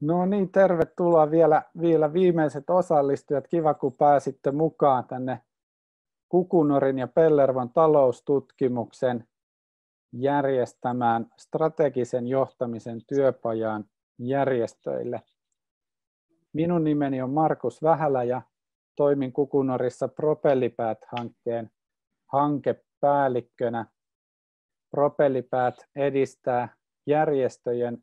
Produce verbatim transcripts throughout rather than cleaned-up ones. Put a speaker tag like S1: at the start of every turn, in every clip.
S1: No niin, tervetuloa vielä, vielä viimeiset osallistujat. Kiva, kun pääsitte mukaan tänne Kukunorin ja Pellervon taloustutkimuksen järjestämään strategisen johtamisen työpajaan järjestöille. Minun nimeni on Markus Vähälä ja toimin Kukunorissa Propellipäät-hankkeen hankepäällikkönä. Propellipäät edistää järjestöjen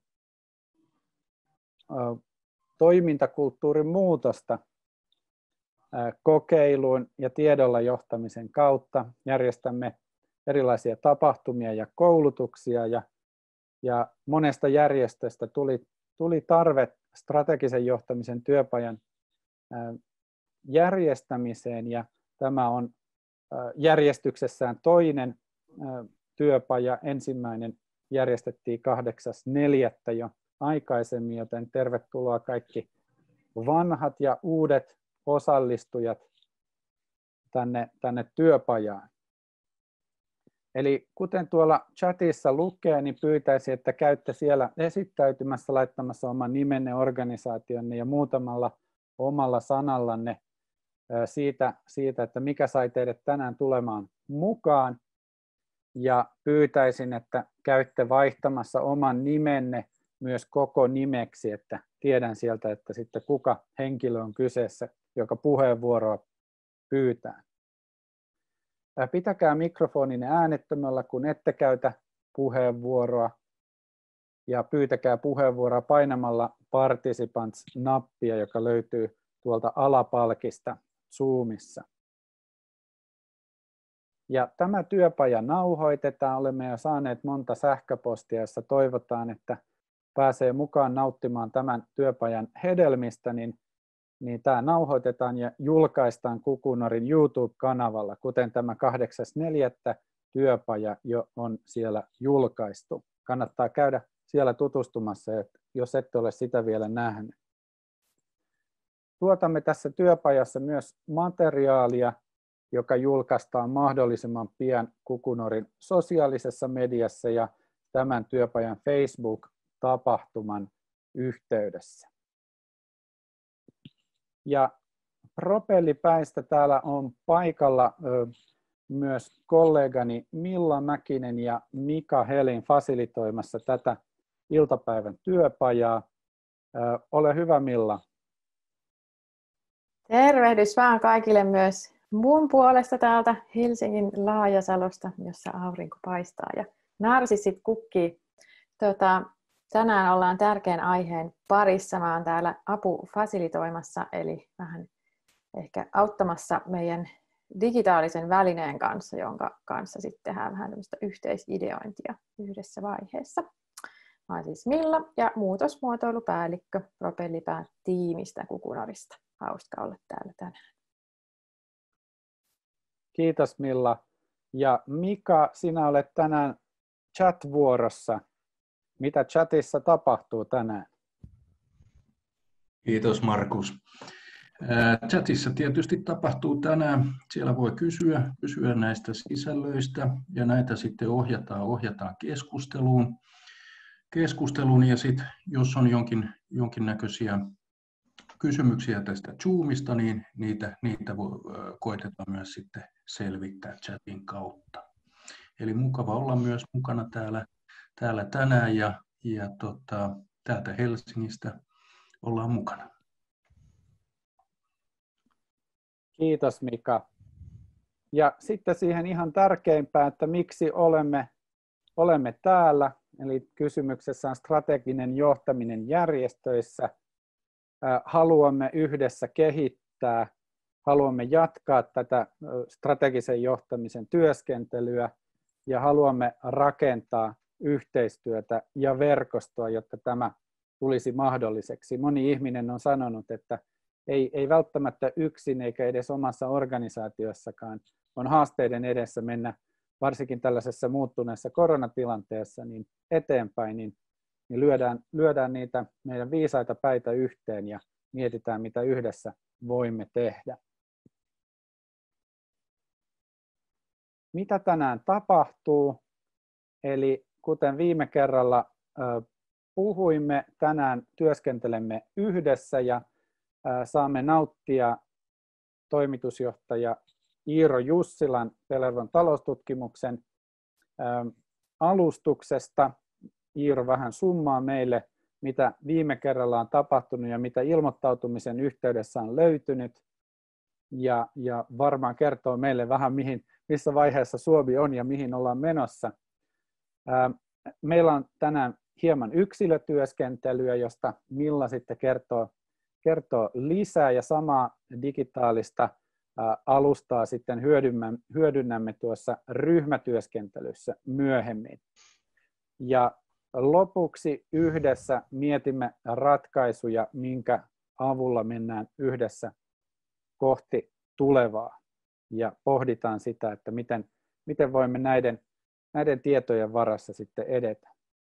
S1: toimintakulttuurin muutosta kokeiluun ja tiedolla johtamisen kautta. Järjestämme erilaisia tapahtumia ja koulutuksia ja, ja monesta järjestöstä tuli, tuli tarve strategisen johtamisen työpajan järjestämiseen ja tämä on järjestyksessään toinen työpaja. Ensimmäinen järjestettiin kahdeksas neljättä jo aikaisemmin, joten tervetuloa kaikki vanhat ja uudet osallistujat tänne, tänne työpajaan. Eli kuten tuolla chatissa lukee, niin pyytäisin, että käytte siellä esittäytymässä, laittamassa oman nimenne, organisaationne ja muutamalla omalla sanallanne siitä, siitä, että mikä sai teidät tänään tulemaan mukaan. Ja pyytäisin, että käytte vaihtamassa oman nimenne myös koko nimeksi, että tiedän sieltä, että sitten kuka henkilö on kyseessä, joka puheenvuoroa pyytää. Pitäkää mikrofoninne äänettömällä, kun ette käytä puheenvuoroa, ja pyytäkää puheenvuoroa painamalla Participants-nappia, joka löytyy tuolta alapalkista Zoomissa. Ja tämä työpaja nauhoitetaan. Olemme jo saaneet monta sähköpostia, jossa toivotaan, että pääsee mukaan nauttimaan tämän työpajan hedelmistä, niin, niin tämä nauhoitetaan ja julkaistaan Kukunorin YouTube-kanavalla, kuten tämä kahdeksas neljättä työpaja jo on siellä julkaistu. Kannattaa käydä siellä tutustumassa, jos ette ole sitä vielä nähnyt. Tuotamme tässä työpajassa myös materiaalia, joka julkaistaan mahdollisimman pian Kukunorin sosiaalisessa mediassa ja tämän työpajan Facebook-tapahtuman yhteydessä. Ja Propellipäistä täällä on paikalla ö, myös kollegani Milla Mäkinen ja Mika Helin fasilitoimassa tätä iltapäivän työpajaa. Ö, ole hyvä, Milla.
S2: Tervehdys vaan kaikille myös mun puolesta täältä Helsingin Laajasalosta, jossa aurinko paistaa ja narsissit kukkii. Tota, tänään ollaan tärkeän aiheen parissa. Mä oon täällä apufasilitoimassa, eli vähän ehkä auttamassa meidän digitaalisen välineen kanssa, jonka kanssa sitten tehdään vähän tämmöistä yhteisideointia yhdessä vaiheessa. Mä oon siis Milla ja muutosmuotoilupäällikkö Propellipäät-tiimistä Kukunorista. Hauska olla täällä tänään.
S1: Kiitos Milla. Ja Mika, sinä olet tänään chat-vuorossa. Mitä chatissa tapahtuu tänään?
S3: Kiitos Markus. Chatissa tietysti tapahtuu tänään. Siellä voi kysyä, kysyä näistä sisällöistä ja näitä sitten ohjataan, ohjataan keskusteluun. keskusteluun ja sitten jos on jonkin, jonkinnäköisiä kysymyksiä tästä Zoomista, niin niitä, niitä voi, koitetaan myös sitten selvittää chatin kautta. Eli mukava olla myös mukana täällä, täällä tänään ja, ja tota, täältä Helsingistä ollaan mukana.
S1: Kiitos Mika. Ja sitten siihen ihan tärkeimpään, että miksi olemme, olemme täällä. Eli kysymyksessä on strateginen johtaminen järjestöissä. Haluamme yhdessä kehittää, haluamme jatkaa tätä strategisen johtamisen työskentelyä ja haluamme rakentaa yhteistyötä ja verkostoa, jotta tämä tulisi mahdolliseksi. Moni ihminen on sanonut, että ei, ei välttämättä yksin eikä edes omassa organisaatiossakaan on haasteiden edessä mennä, varsinkin tällaisessa muuttuneessa koronatilanteessa, niin eteenpäin, niin niin lyödään, lyödään niitä meidän viisaita päitä yhteen ja mietitään, mitä yhdessä voimme tehdä. Mitä tänään tapahtuu? Eli kuten viime kerralla puhuimme, tänään työskentelemme yhdessä ja saamme nauttia toimitusjohtaja Iiro Jussilan Pellervon taloustutkimuksen alustuksesta. Iiro vähän summaa meille, mitä viime kerralla on tapahtunut ja mitä ilmoittautumisen yhteydessä on löytynyt. Ja, ja varmaan kertoo meille vähän, mihin, missä vaiheessa Suomi on ja mihin ollaan menossa. Meillä on tänään hieman yksilötyöskentelyä, josta Milla sitten kertoo, kertoo lisää, ja samaa digitaalista alustaa sitten hyödynnämme, hyödynnämme tuossa ryhmätyöskentelyssä myöhemmin. Ja lopuksi yhdessä mietimme ratkaisuja, minkä avulla mennään yhdessä kohti tulevaa, ja pohditaan sitä, että miten, miten voimme näiden, näiden tietojen varassa sitten edetä.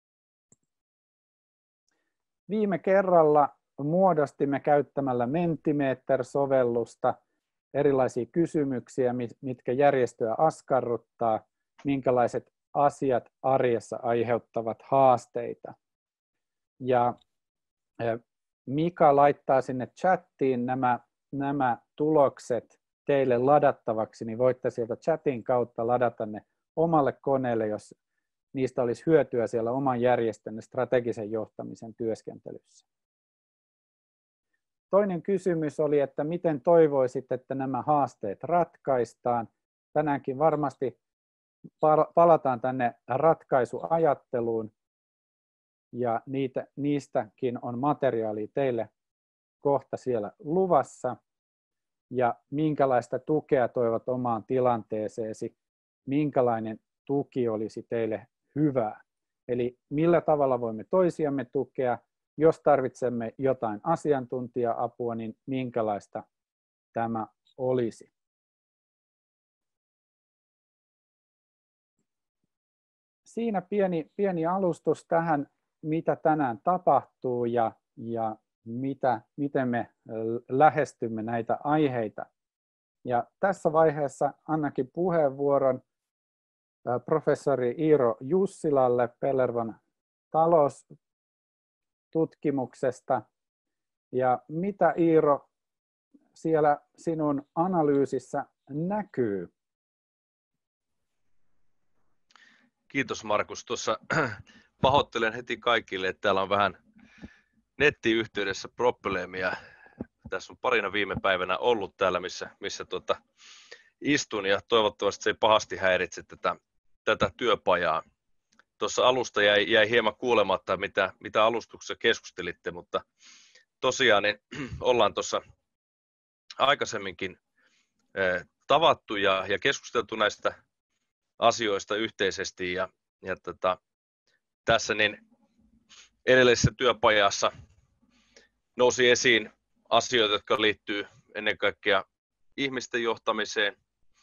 S1: Viime kerralla muodostimme käyttämällä Mentimeter-sovellusta erilaisia kysymyksiä, mitkä järjestöä askarruttaa, minkälaiset asiat arjessa aiheuttavat haasteita. Ja Mika laittaa sinne chattiin nämä, nämä tulokset teille ladattavaksi, niin voitte sieltä chatin kautta ladata ne omalle koneelle, jos niistä olisi hyötyä siellä oman järjestönne strategisen johtamisen työskentelyssä. Toinen kysymys oli, että miten toivoisit, että nämä haasteet ratkaistaan. Tänäänkin varmasti palataan tänne ratkaisuajatteluun, ja niitä, niistäkin on materiaalia teille kohta siellä luvassa. Ja minkälaista tukea toivot omaan tilanteeseesi, minkälainen tuki olisi teille hyvää. Eli millä tavalla voimme toisiamme tukea, jos tarvitsemme jotain asiantuntija-apua, niin minkälaista tämä olisi. Siinä pieni, pieni alustus tähän, mitä tänään tapahtuu ja, ja mitä, miten me lähestymme näitä aiheita. Ja tässä vaiheessa annankin puheenvuoron professori Iiro Jussilalle Pellervon taloustutkimuksesta. Ja mitä, Iiro, siellä sinun analyysissä näkyy?
S4: Kiitos, Markus. Tuossa pahoittelen heti kaikille, että täällä on vähän nettiyhteydessä probleemia. Tässä on parina viime päivänä ollut täällä, missä, missä tuota, istun, ja toivottavasti se ei pahasti häiritse tätä, tätä työpajaa. Tuossa alusta jäi, jäi hieman kuulematta, mitä, mitä alustuksessa keskustelitte, mutta tosiaan niin ollaan tuossa aikaisemminkin eh, tavattu ja, ja keskusteltu näistä asioista yhteisesti, ja, ja tota, tässä niin edellisessä työpajassa nousi esiin asioita, jotka liittyy ennen kaikkea ihmisten johtamiseen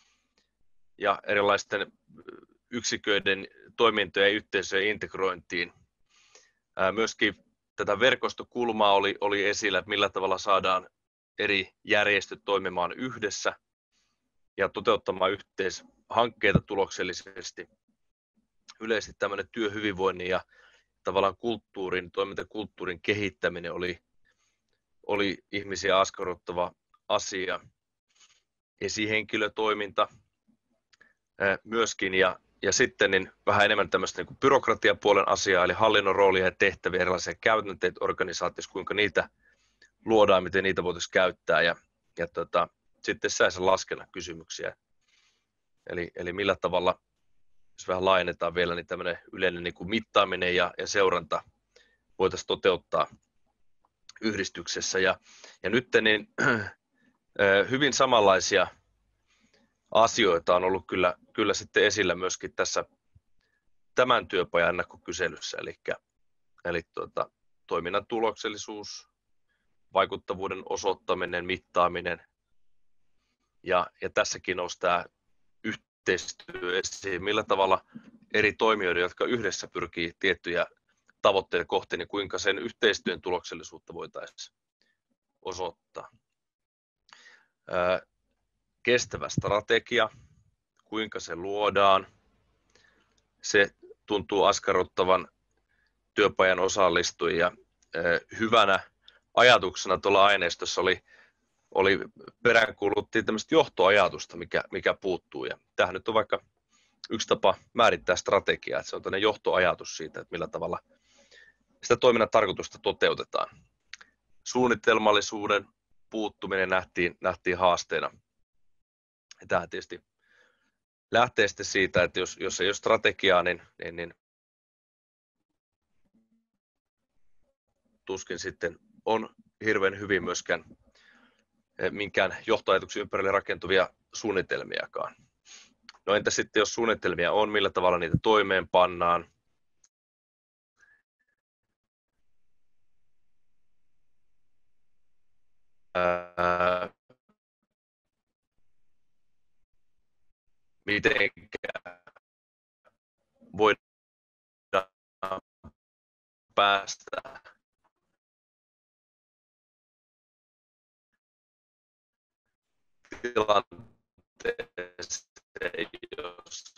S4: ja erilaisten yksiköiden toimintojen ja yhteisöjen integrointiin. Ää, myöskin tätä verkostokulmaa oli, oli esillä, että millä tavalla saadaan eri järjestöt toimimaan yhdessä ja toteuttamaan yhteishankkeita tuloksellisesti. Yleisesti tämmöinen työhyvinvoinnin ja tavallaan kulttuurin, toimintakulttuurin kehittäminen oli, oli ihmisiä askarruttava asia. Esihenkilötoiminta myöskin, ja, ja sitten niin vähän enemmän tämmöistä niin kuin byrokratiapuolen asiaa, eli hallinnon roolia ja tehtäviä, erilaisia käytänteitä organisaatioissa, kuinka niitä luodaan, miten niitä voitaisiin käyttää, ja, ja tota, sitten sisäisen laskennan kysymyksiä. Eli, eli millä tavalla, jos vähän laajennetaan vielä, niin tämmöinen yleinen niin kuin mittaaminen ja, ja seuranta voitaisiin toteuttaa yhdistyksessä. Ja, ja nyt niin, hyvin samanlaisia asioita on ollut kyllä, kyllä sitten esillä myöskin tässä tämän työpajan ennakkokyselyssä, eli, eli tuota, toiminnan tuloksellisuus, vaikuttavuuden osoittaminen, mittaaminen, ja, ja tässäkin nousi tämä yhteistyö esiin, millä tavalla eri toimijoiden, jotka yhdessä pyrkii tiettyjä tavoitteita kohti, niin kuinka sen yhteistyön tuloksellisuutta voitaisiin osoittaa. Kestävä strategia, kuinka se luodaan, se tuntuu askarruttavan työpajan osallistujia. Hyvänä ajatuksena tuolla aineistossa oli, oli peräänkuuluttiin tämmöistä johtoajatusta, mikä, mikä puuttuu. Ja tämähän nyt on vaikka yksi tapa määrittää strategiaa, että se on tämmöinen johtoajatus siitä, että millä tavalla sitä toiminnan tarkoitusta toteutetaan. Suunnitelmallisuuden puuttuminen nähtiin, nähtiin haasteena. Ja tämähän tietysti lähtee sitten siitä, että jos, jos ei ole strategiaa, niin, niin, niin tuskin sitten on hirveän hyvin myöskään minkään johtoajatuksen ympärille rakentuvia suunnitelmiakaan. No entä sitten, jos suunnitelmia on, millä tavalla niitä toimeenpannaan? Ää, mitenkä voidaan päästä tilanteeseen, jossa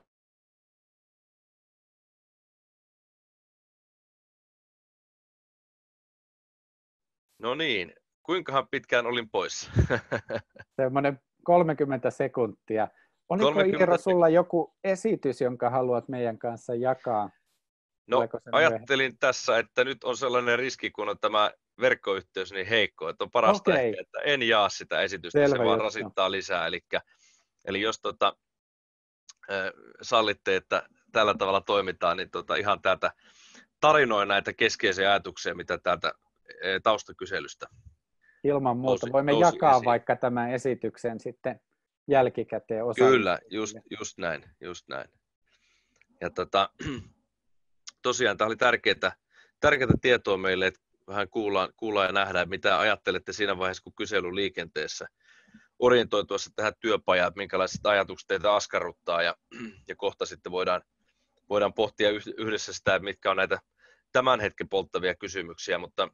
S4: no niin, kuinkahan pitkään olin pois?
S1: Semmoinen kolmekymmentä sekuntia. Oliko
S4: kolmekymmentä
S1: Iiro sulla joku esitys, jonka haluat meidän kanssa jakaa?
S4: No ajattelin
S1: myöhemmin?
S4: tässä, että nyt on sellainen riski, kun on tämä verkkoyhteys niin heikko, että on parasta
S1: Okei.
S4: ehkä, että en jaa sitä esitystä,
S1: Selvä
S4: se vaan
S1: juttu.
S4: rasittaa lisää. Eli, eli jos tota, äh, sallitte, että tällä tavalla toimitaan, niin tota, ihan täältä tarinoin näitä keskeisiä ajatuksia, mitä täältä äh, taustakyselystä
S1: Ilman muuta.
S4: nousi-
S1: Voimme
S4: nousi
S1: jakaa
S4: esiin.
S1: vaikka tämän esityksen sitten jälkikäteen osallistujille.
S4: Kyllä, just, just näin, just näin. Ja tota, tosiaan tämä oli tärkeää, tärkeää tietoa meille, että vähän kuullaan, kuullaan ja nähdään, mitä ajattelette siinä vaiheessa, kun kysely on liikenteessä orientoituessa tähän työpajaan, että minkälaiset ajatukset teitä askarruttaa, ja, ja kohta sitten voidaan, voidaan pohtia yhdessä sitä, mitkä on näitä tämän hetken polttavia kysymyksiä, mutta,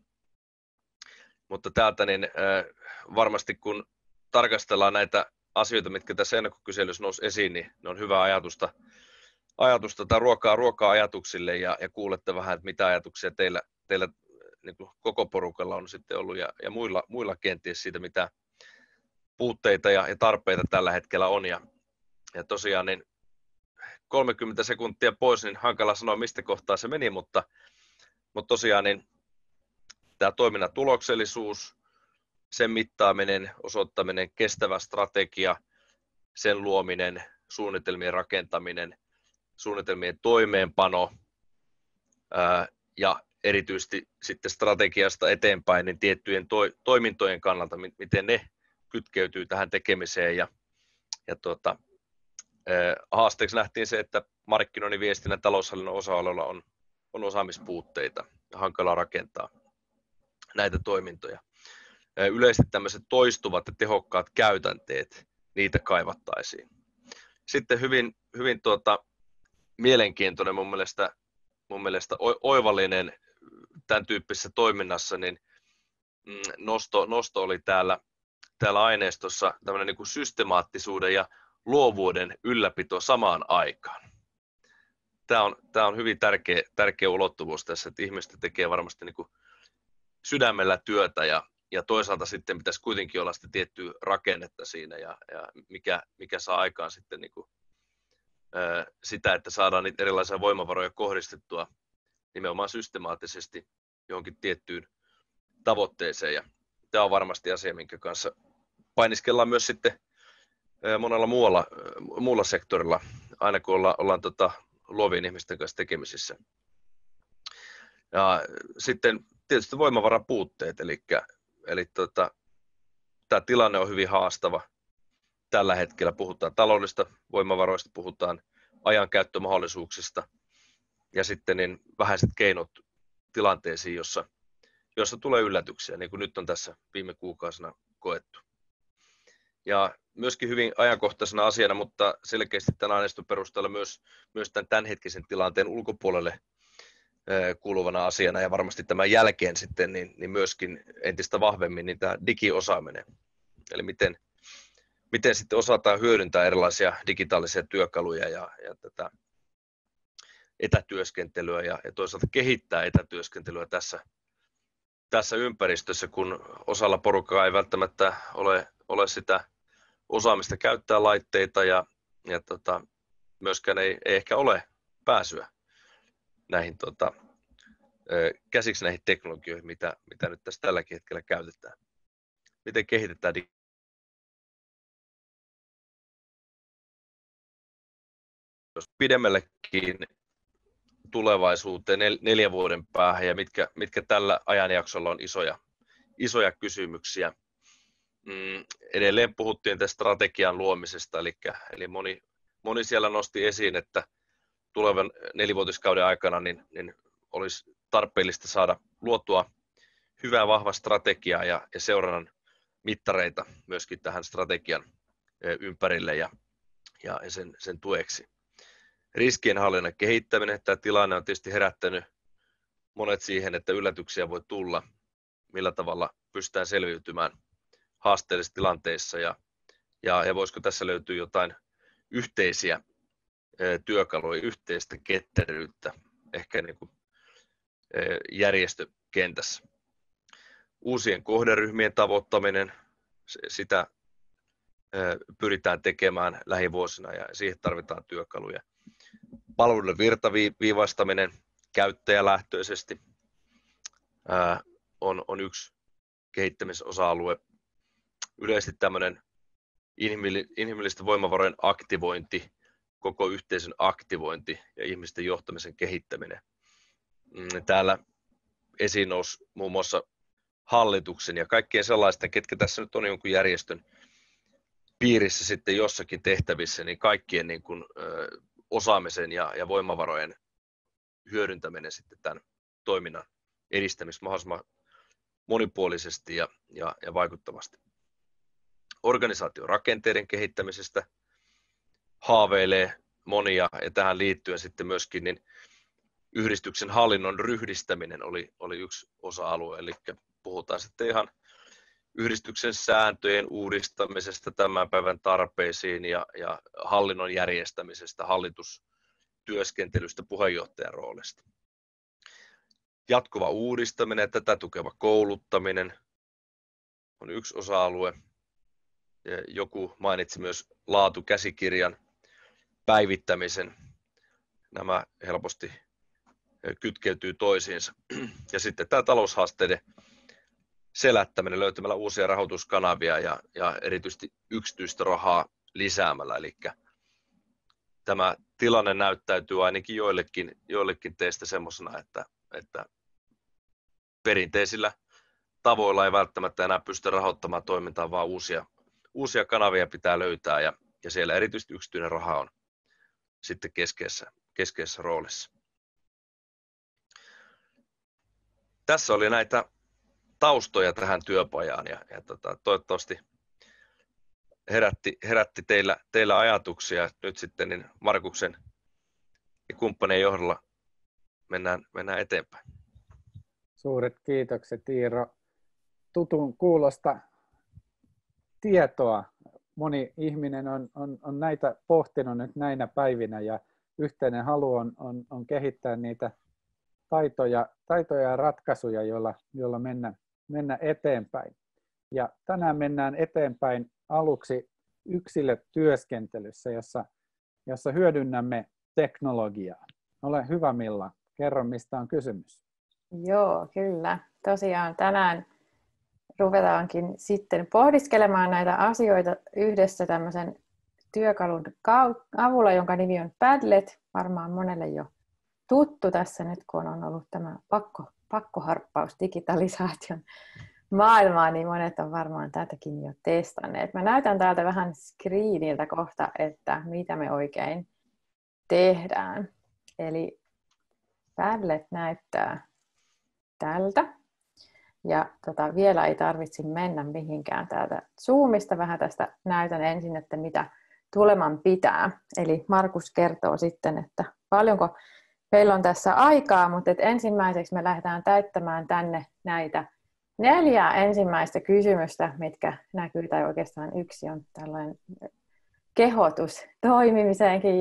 S4: mutta täältä niin äh, varmasti kun tarkastellaan näitä asioita, mitkä tässä ennakkokyselyssä nousi esiin, niin ne on hyvää ajatusta, ajatusta tai ruokaa, ruokaa ajatuksille ja, ja kuulette vähän, että mitä ajatuksia teillä, teillä niin kuin koko porukalla on sitten ollut ja, ja muilla, muilla kenties siitä, mitä puutteita ja, ja tarpeita tällä hetkellä on. Ja, ja tosiaan niin kolmekymmentä sekuntia pois, niin hankala sanoa, mistä kohtaa se meni, mutta, mutta tosiaan niin tämä toiminnan tuloksellisuus, sen mittaaminen, osoittaminen, kestävä strategia, sen luominen, suunnitelmien rakentaminen, suunnitelmien toimeenpano ää, ja erityisesti sitten strategiasta eteenpäin niin tiettyjen to, toimintojen kannalta, miten ne kytkeytyy tähän tekemiseen. Ja, ja tuota, ää, haasteeksi nähtiin se, että markkinoinnin, viestinnän, taloushallinnon osa-alueella on, on osaamispuutteita ja hankalaa rakentaa näitä toimintoja. Ää, yleisesti tämmöiset toistuvat ja tehokkaat käytänteet, niitä kaivattaisiin. Sitten hyvin, hyvin tuota, mielenkiintoinen mun mielestä, mun mielestä oivallinen tämän tyyppisessä toiminnassa, niin nosto, nosto oli täällä, täällä aineistossa tämmöinen niin kuin systemaattisuuden ja luovuuden ylläpito samaan aikaan. Tämä on, tämä on hyvin tärkeä, tärkeä ulottuvuus tässä, että ihmiset tekee varmasti niin kuin sydämellä työtä ja, ja toisaalta sitten pitäisi kuitenkin olla sitä tiettyä rakennetta siinä ja, ja mikä, mikä saa aikaan sitten niin kuin sitä, että saadaan niitä erilaisia voimavaroja kohdistettua nimenomaan systemaattisesti johonkin tiettyyn tavoitteeseen. Ja tämä on varmasti asia, minkä kanssa painiskellaan myös sitten monella muulla, muulla sektorilla, aina kun ollaan, ollaan tota, luovien ihmisten kanssa tekemisissä. Ja sitten tietysti voimavarapuutteet, eli, eli tota, tämä tilanne on hyvin haastava. Tällä hetkellä puhutaan taloudellisista voimavaroista, puhutaan ajankäyttömahdollisuuksista ja sitten niin vähäiset keinot tilanteisiin, jossa, jossa tulee yllätyksiä, niin kuin nyt on tässä viime kuukausina koettu. Ja myöskin hyvin ajankohtaisena asiana, mutta selkeästi tämän aineiston perusteella myös, myös tämän tämänhetkisen tilanteen ulkopuolelle kuuluvana asiana ja varmasti tämän jälkeen sitten niin, niin myöskin entistä vahvemmin niin tämä digiosaaminen. Eli miten Miten sitten osataan hyödyntää erilaisia digitaalisia työkaluja ja, ja, tätä, etätyöskentelyä ja, ja toisaalta kehittää etätyöskentelyä tässä, tässä ympäristössä, kun osalla porukkaa ei välttämättä ole, ole sitä osaamista käyttää laitteita ja, ja tota, myöskään ei, ei ehkä ole pääsyä näihin, tota, käsiksi näihin teknologioihin, mitä, mitä nyt tässä tälläkin hetkellä käytetään. Miten kehitetään dig- jos pidemmällekin tulevaisuuteen nel, neljän vuoden päähän ja mitkä, mitkä tällä ajanjaksolla on isoja, isoja kysymyksiä. Mm, edelleen puhuttiin tästä strategian luomisesta, eli, eli moni, moni siellä nosti esiin, että tulevan nelivuotiskauden aikana niin, niin olisi tarpeellista saada luotua hyvää vahva strategiaa ja, ja seurannan mittareita myöskin tähän strategian ympärille ja, ja sen, sen tueksi. Riskienhallinnan kehittäminen. Tämä tilanne on tietysti herättänyt monet siihen, että yllätyksiä voi tulla, millä tavalla pystytään selviytymään haasteellisissa tilanteissa ja, ja, ja voisiko tässä löytyä jotain yhteisiä työkaluja, yhteistä ketteryyttä ehkä niin kuin järjestökentässä. Uusien kohderyhmien tavoittaminen, sitä pyritään tekemään lähivuosina ja siihen tarvitaan työkaluja. Palveluiden virtaviivaistaminen käyttäjälähtöisesti on, on yksi kehittämisosa-alue. Yleisesti tämmöinen inhimillisten voimavarojen aktivointi, koko yhteisön aktivointi ja ihmisten johtamisen kehittäminen. Täällä esiin nousi muun muassa hallituksen ja kaikkien sellaisten, ketkä tässä nyt on jonkun järjestön piirissä sitten jossakin tehtävissä, niin kaikkien niin kuin, ö, osaamisen ja, ja voimavarojen hyödyntäminen sitten tämän toiminnan edistämistä mahdollisimman monipuolisesti ja, ja, ja vaikuttavasti. Organisaation rakenteiden kehittämisestä haaveilee monia ja tähän liittyen sitten myöskin niin yhdistyksen hallinnon ryhdistäminen oli, oli yksi osa-alue, eli puhutaan sitten ihan yhdistyksen sääntöjen uudistamisesta tämän päivän tarpeisiin ja, ja hallinnon järjestämisestä, hallitustyöskentelystä, puheenjohtajan roolista. Jatkuva uudistaminen ja tätä tukeva kouluttaminen on yksi osa-alue. Ja joku mainitsi myös laatukäsikirjan päivittämisen. Nämä helposti kytkeytyy toisiinsa. Ja sitten tämä taloushaasteiden selättäminen löytämällä uusia rahoituskanavia ja, ja erityisesti yksityistä rahaa lisäämällä. Eli tämä tilanne näyttäytyy ainakin joillekin, joillekin teistä semmoisena, että, että perinteisillä tavoilla ei välttämättä enää pysty rahoittamaan toimintaa, vaan uusia, uusia kanavia pitää löytää ja, ja siellä erityisesti yksityinen raha on sitten keskeisessä, keskeisessä roolissa. Tässä oli näitä taustoja tähän työpajaan ja, ja tota, toivottavasti herätti, herätti teillä, teillä ajatuksia. Nyt sitten niin Markuksen ja kumppanien johdolla mennään, mennään eteenpäin.
S1: Suuret kiitokset, Iiro. Tutun kuulosta tietoa. Moni ihminen on, on, on näitä pohtinut nyt näinä päivinä ja yhteinen halu on, on, on kehittää niitä taitoja, taitoja ja ratkaisuja, joilla, joilla mennä, mennä eteenpäin. Ja tänään mennään eteenpäin aluksi yksilötyöskentelyssä, jossa, jossa hyödynnämme teknologiaa. Ole hyvä, Milla. Kerro, mistä on kysymys.
S2: Joo, kyllä. Tosiaan tänään ruvetaankin sitten pohdiskelemaan näitä asioita yhdessä tämmöisen työkalun avulla, jonka nimi on Padlet. Varmaan monelle jo tuttu tässä nyt, kun on ollut tämä pakko, pakkoharppaus digitalisaation maailmaa, niin monet on varmaan tätäkin jo testanneet. Mä näytän täältä vähän screeniltä kohta, että mitä me oikein tehdään. Eli Padlet näyttää tältä. Ja tota, vielä ei tarvitse mennä mihinkään täältä Zoomista. Vähän tästä näytän ensin, että mitä tuleman pitää. Eli Markus kertoo sitten, että paljonko meillä on tässä aikaa, mutta et ensimmäiseksi me lähdetään täyttämään tänne näitä neljää ensimmäistä kysymystä, mitkä näkyy, tai oikeastaan yksi on tällainen kehotus toimimiseenkin jo.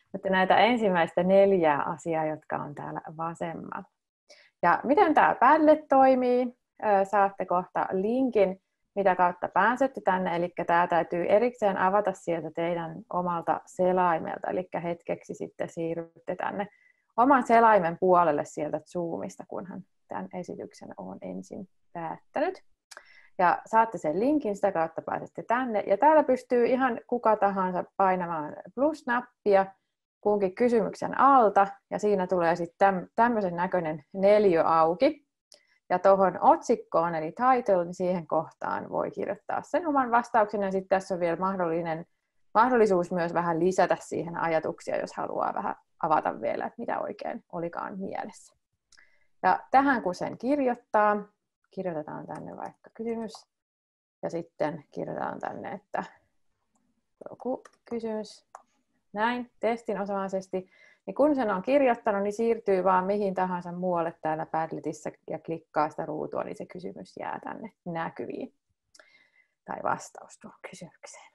S2: Mutta näitä ensimmäistä neljää asiaa, jotka on täällä vasemmalla. Ja miten tämä Padlet toimii? Saatte kohta linkin, mitä kautta pääsette tänne. Eli tämä täytyy erikseen avata sieltä teidän omalta selaimelta. Eli hetkeksi sitten siirrytte tänne oman selaimen puolelle sieltä Zoomista, kunhan tämän esityksen olen ensin päättänyt. Ja saatte sen linkin, sitä kautta pääsette tänne. Ja täällä pystyy ihan kuka tahansa painamaan plus-nappia kunkin kysymyksen alta. Ja siinä tulee sitten tämmöisen näköinen neliö auki. Ja tuohon otsikkoon, eli title, niin siihen kohtaan voi kirjoittaa sen oman vastauksen. Ja sitten tässä on vielä mahdollinen, mahdollisuus myös vähän lisätä siihen ajatuksia, jos haluaa vähän avata vielä, että mitä oikein olikaan mielessä. Ja tähän kun sen kirjoittaa, kirjoitetaan tänne vaikka kysymys. Ja sitten kirjoitetaan tänne, että joku kysymys, näin, testin osaisesti. Niin kun sen on kirjoittanut, niin siirtyy vaan mihin tahansa muualle täällä Padletissa ja klikkaa sitä ruutua, niin se kysymys jää tänne näkyviin. Tai vastaus tuohon kysymykseen.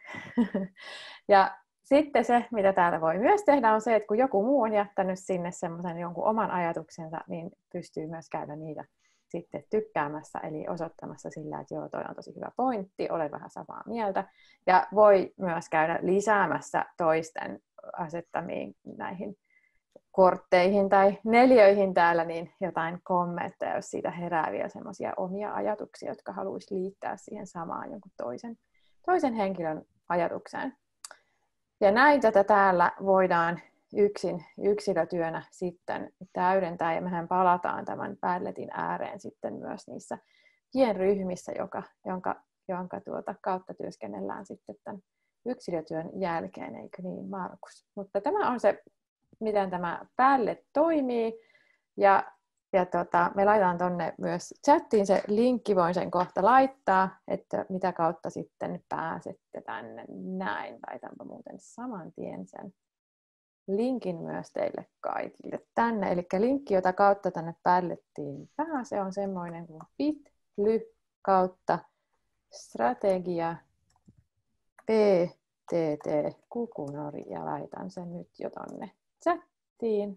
S2: Ja sitten se, mitä täällä voi myös tehdä, on se, että kun joku muu on jättänyt sinne semmoisen jonkun oman ajatuksensa, niin pystyy myös käydä niitä sitten tykkäämässä, eli osoittamassa sillä, että joo, toi on tosi hyvä pointti, olen vähän samaa mieltä. Ja voi myös käydä lisäämässä toisten asettamiin näihin kortteihin tai neljöihin täällä, niin jotain kommentteja, jos siitä herää vielä semmoisia omia ajatuksia, jotka haluaisi liittää siihen samaan jonkun toisen, toisen henkilön ajatukseen. Ja näin tätä täällä voidaan yksin yksilötyönä sitten täydentää, ja mehän palataan tämän Padletin ääreen sitten myös niissä pienryhmissä, joka, jonka, jonka tuota kautta työskennellään sitten tämän yksilötyön jälkeen, eikö niin, Markus? Mutta tämä on se, miten tämä Padlet toimii, ja, ja tota, me laitetaan tuonne myös chattiin se linkki, voin sen kohta laittaa, että mitä kautta sitten pääsette tänne näin. Laitanpa muuten saman tien sen linkin myös teille kaikille tänne. Eli linkki, jota kautta tänne Padlettiin pääsee, on semmoinen kuin bit.ly kautta strategia P T T Kukunori, ja laitan sen nyt jo tonne chattiin.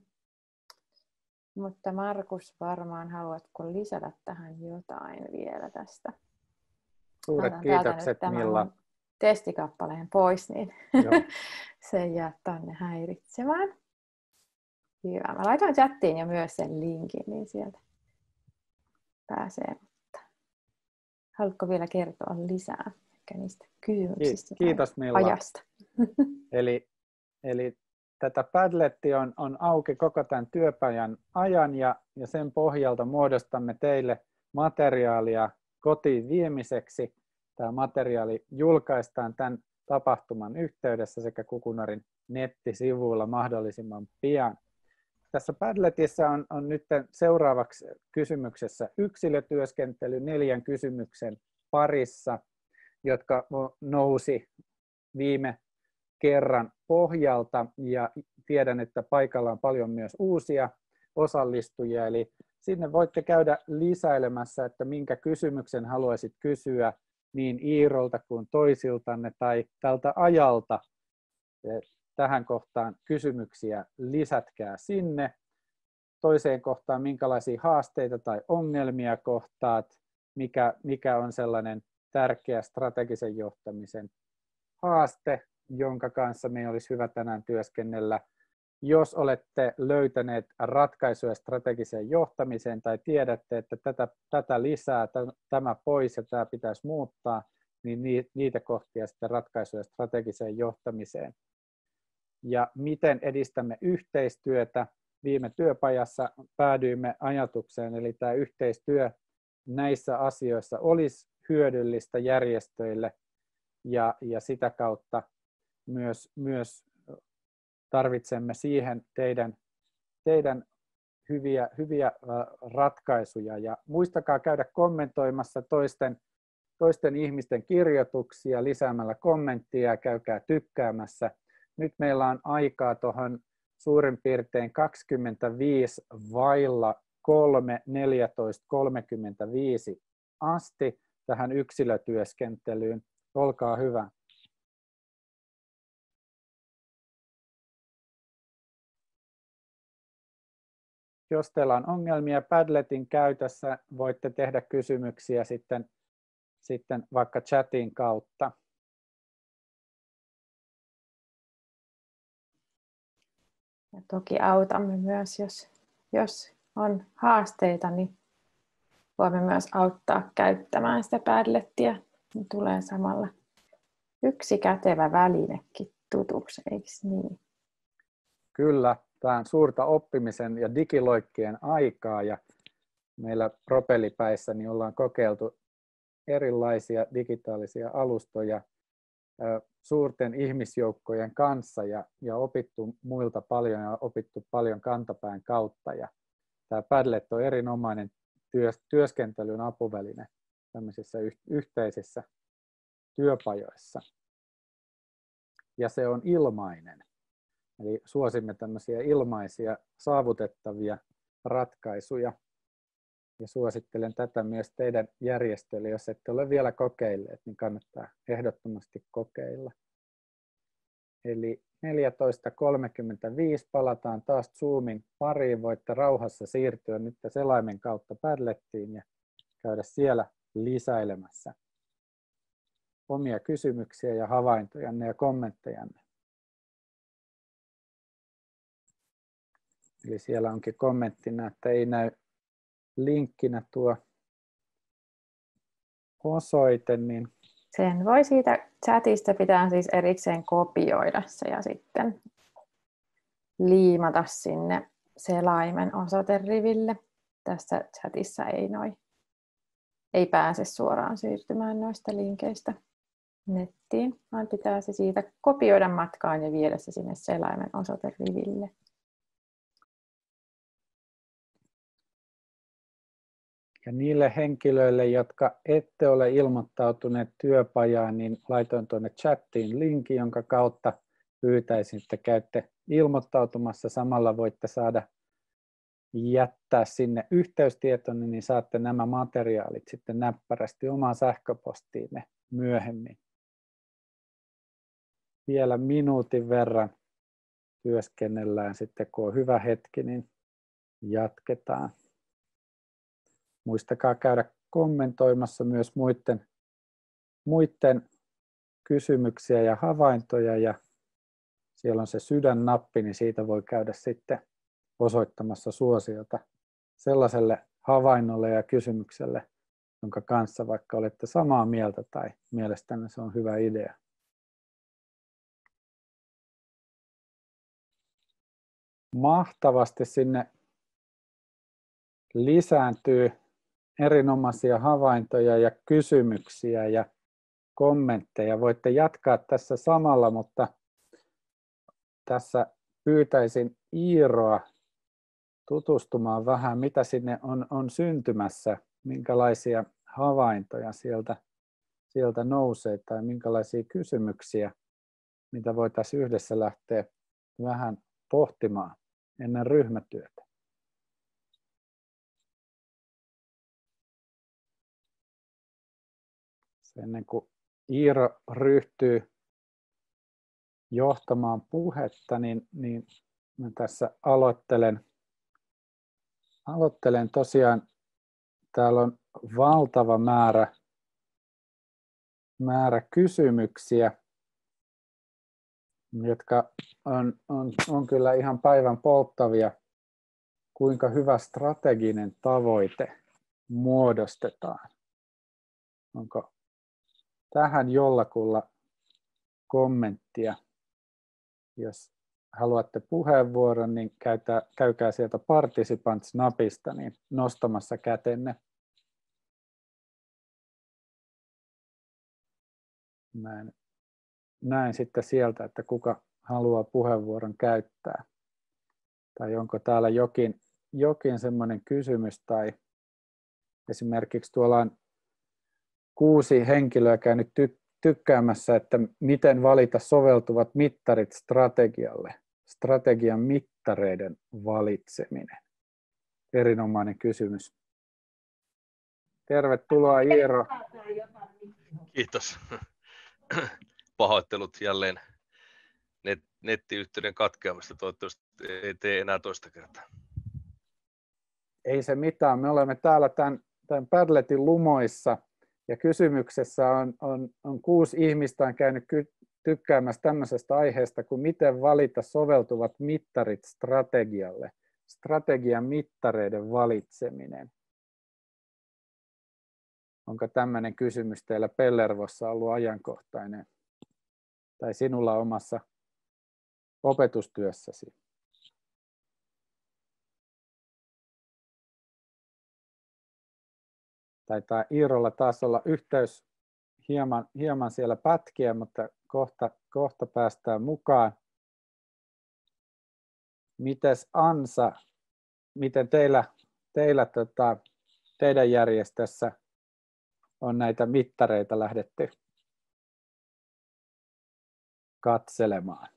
S2: Mutta Markus, varmaan haluatko lisätä tähän jotain vielä tästä?
S1: Suuret kiitokset, Milla.
S2: Testikappaleen pois, niin se ei jää tänne häiritsemään. Hyvä. Mä laitoin chattiin jo myös sen linkin, niin sieltä pääsee. Mutta haluatko vielä kertoa lisää ehkä niistä kysymyksistä?
S1: Kiitos, Milla.
S2: Ajasta.
S1: Eli, eli tätä Padletti on, on auki koko tämän työpajan ajan, ja, ja sen pohjalta muodostamme teille materiaalia kotiin viemiseksi. Tämä materiaali julkaistaan tämän tapahtuman yhteydessä sekä Kukunorin nettisivuilla mahdollisimman pian. Tässä Padletissa on, on nyt seuraavaksi kysymyksessä yksilötyöskentely neljän kysymyksen parissa, jotka nousi viime kerran pohjalta, ja tiedän, että paikalla on paljon myös uusia osallistujia, eli sinne voitte käydä lisäilemässä, että minkä kysymyksen haluaisit kysyä niin Iirolta kuin toisiltanne tai tältä ajalta. Tähän kohtaan kysymyksiä lisätkää sinne. Toiseen kohtaan, minkälaisia haasteita tai ongelmia kohtaat, mikä, mikä on sellainen tärkeä strategisen johtamisen haaste, jonka kanssa meidän olisi hyvä tänään työskennellä. Jos olette löytäneet ratkaisuja strategiseen johtamiseen tai tiedätte, että tätä, tätä lisää, tämä pois ja tämä pitäisi muuttaa, niin niitä kohtia sitten ratkaisuja strategiseen johtamiseen. Ja miten edistämme yhteistyötä? Viime työpajassa päädyimme ajatukseen, eli tämä yhteistyö näissä asioissa olisi hyödyllistä järjestöille, ja, ja sitä kautta myös, myös tarvitsemme siihen teidän, teidän hyviä, hyviä ratkaisuja. Ja muistakaa käydä kommentoimassa toisten, toisten ihmisten kirjoituksia lisäämällä kommenttia ja käykää tykkäämässä. Nyt meillä on aikaa tuohon suurin piirtein kaksikymmentäviisi vailla kolme neljätoista kolmekymmentäviisi asti tähän yksilötyöskentelyyn. Olkaa hyvä. jos teillä on ongelmia Padletin käytössä, voitte tehdä kysymyksiä sitten, sitten vaikka chatin kautta.
S2: Ja toki autamme myös, jos, jos on haasteita, niin voimme myös auttaa käyttämään sitä Padlettia. Niin tulee samalla yksi kätevä välinekin tutuksi, eikö niin?
S1: Kyllä, tämä on suurta oppimisen ja digiloikkien aikaa ja meillä Propellipäissä niin ollaan kokeiltu erilaisia digitaalisia alustoja suurten ihmisjoukkojen kanssa ja, ja opittu muilta paljon ja opittu paljon kantapään kautta. Ja tämä Padlet on erinomainen työs, työskentelyn apuväline tämmöisissä yh, yhteisissä työpajoissa. Ja se on ilmainen. Eli suosimme tämmöisiä ilmaisia saavutettavia ratkaisuja. Ja suosittelen tätä myös teidän järjestöille, jos ette ole vielä kokeilleet, niin kannattaa ehdottomasti kokeilla. Eli neljätoista kolmekymmentäviisi palataan taas Zoomin pariin. Voitte rauhassa siirtyä nyt selaimen kautta Padlettiin ja käydä siellä lisäilemässä omia kysymyksiä ja havaintojanne ja kommenttejanne. Eli siellä onkin kommenttina, että ei näy linkkinä tuo osoite, niin
S2: sen voi siitä chatista pitää siis erikseen kopioida se ja sitten liimata sinne selaimen osoiteriville. Tässä chatissa ei, noi, ei pääse suoraan siirtymään noista linkeistä nettiin, vaan pitää se siitä kopioida matkaan ja viedä se sinne selaimen osoiteriville.
S1: Ja niille henkilöille, jotka ette ole ilmoittautuneet työpajaan, niin laitoin tuonne chattiin linkin, jonka kautta pyytäisin, että käytte ilmoittautumassa. Samalla voitte saada jättää sinne yhteystietonne, niin saatte nämä materiaalit sitten näppärästi omaan sähköpostiinne myöhemmin. Vielä minuutin verran työskennellään, sitten kun on hyvä hetki, niin jatketaan. Muistakaa käydä kommentoimassa myös muiden, muiden kysymyksiä ja havaintoja. Ja siellä on se sydännappi, niin siitä voi käydä sitten osoittamassa suosiota sellaiselle havainnolle ja kysymykselle, jonka kanssa vaikka olette samaa mieltä tai mielestänne se on hyvä idea. Mahtavasti sinne lisääntyy erinomaisia havaintoja ja kysymyksiä ja kommentteja. Voitte jatkaa tässä samalla, mutta tässä pyytäisin Iiroa tutustumaan vähän, mitä sinne on, on syntymässä, minkälaisia havaintoja sieltä, sieltä nousee tai minkälaisia kysymyksiä, mitä voitaisiin yhdessä lähteä vähän pohtimaan ennen ryhmätyötä. Ennen kuin Iiro ryhtyy johtamaan puhetta, niin, niin mä tässä aloittelen. Aloittelen tosiaan, täällä on valtava määrä, määrä kysymyksiä, jotka on, on, on kyllä ihan päivän polttavia, kuinka hyvä strateginen tavoite muodostetaan. Onko tähän jollakulla kommenttia? Jos haluatte puheenvuoron, niin käykää, käykää sieltä Participants-napista niin nostamassa kätenne. Näin, näin sitten sieltä, että kuka haluaa puheenvuoron käyttää. Tai onko täällä jokin, jokin semmoinen kysymys, tai esimerkiksi tuolla on kuusi henkilöä käynyt ty- tykkäämässä, että miten valita soveltuvat mittarit strategialle. Strategian mittareiden valitseminen. Erinomainen kysymys. Tervetuloa Iiro.
S4: Kiitos. Pahoittelut jälleen net- nettiyhteyden katkeamista. Toivottavasti ei tee enää toista kertaa.
S1: ei se mitään. Me olemme täällä tämän, tämän Padletin lumoissa ja kysymyksessä on, on, on kuusi ihmistä on käynyt ky- tykkäämässä tämmöisestä aiheesta kuin miten valita soveltuvat mittarit strategialle. Strategian mittareiden valitseminen. Onko tämmöinen kysymys teillä Pellervossa ollut ajankohtainen tai sinulla omassa opetustyössäsi? Taitaa Iirolla taas olla yhteys hieman, hieman siellä pätkiä, mutta kohta, kohta päästään mukaan. Mites Ansa, miten teillä, teillä tota, teidän järjestössä on näitä mittareita lähdetty katselemaan?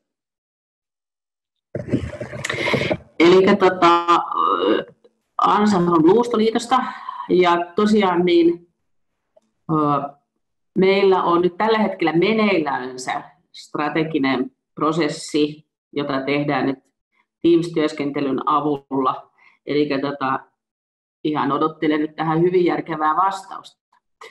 S5: Eli tota, Ansa on Luustoliitosta ja tosiaan niin, meillä on nyt tällä hetkellä meneillänsä strateginen prosessi, jota tehdään nyt Teams-työskentelyn avulla. Eli tota, ihan odottelen nyt tähän hyvin järkevää vastausta.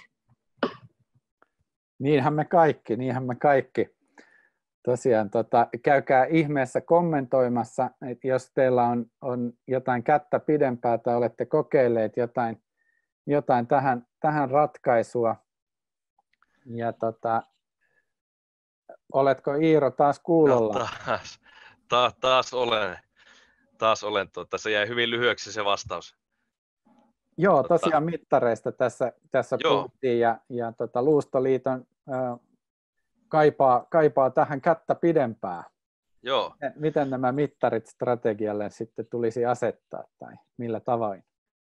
S1: Niinhän me kaikki, niinhän me kaikki. Tosiaan tota, käykää ihmeessä kommentoimassa, että jos teillä on, on jotain kättä pidempää tai olette kokeilleet jotain, jotain tähän, tähän ratkaisua. Ja tota, oletko Iiro taas kuulolla?
S4: No, taas, taas, taas olen. Taas olen tuota, se jäi hyvin lyhyeksi se vastaus.
S1: Joo,
S4: Tota,
S1: tosiaan mittareista tässä, tässä puhuttiin ja, ja tota, Luustoliiton ää, kaipaa, kaipaa tähän kättä pidempää.
S4: Joo.
S1: Miten nämä mittarit strategialle sitten tulisi asettaa tai millä tavoin?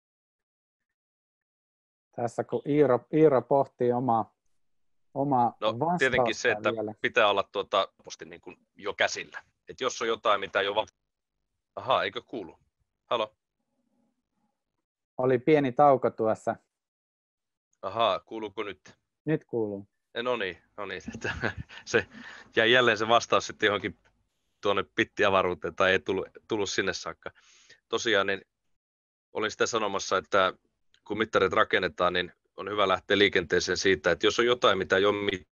S1: Tässä kun Iiro, Iiro pohtii omaa, omaa
S4: no,
S1: vastausta
S4: tietenkin se, että
S1: vielä.
S4: pitää olla tuota, niin kuin jo käsillä. Et jos on jotain, mitä jo... Ahaa, eikö kuulu? Halo?
S1: Oli pieni tauko tuossa.
S4: Ahaa, kuuluuko nyt?
S1: Nyt kuuluu.
S4: No niin, no niin. Se jäi jälleen se vastaus sitten johonkin tuonne pittiavaruuteen tai ei tullut, tullut sinne saakka. Tosiaan niin olin sitä sanomassa, että kun mittarit rakennetaan, niin on hyvä lähteä liikenteeseen siitä, että jos on jotain, mitä jo mit-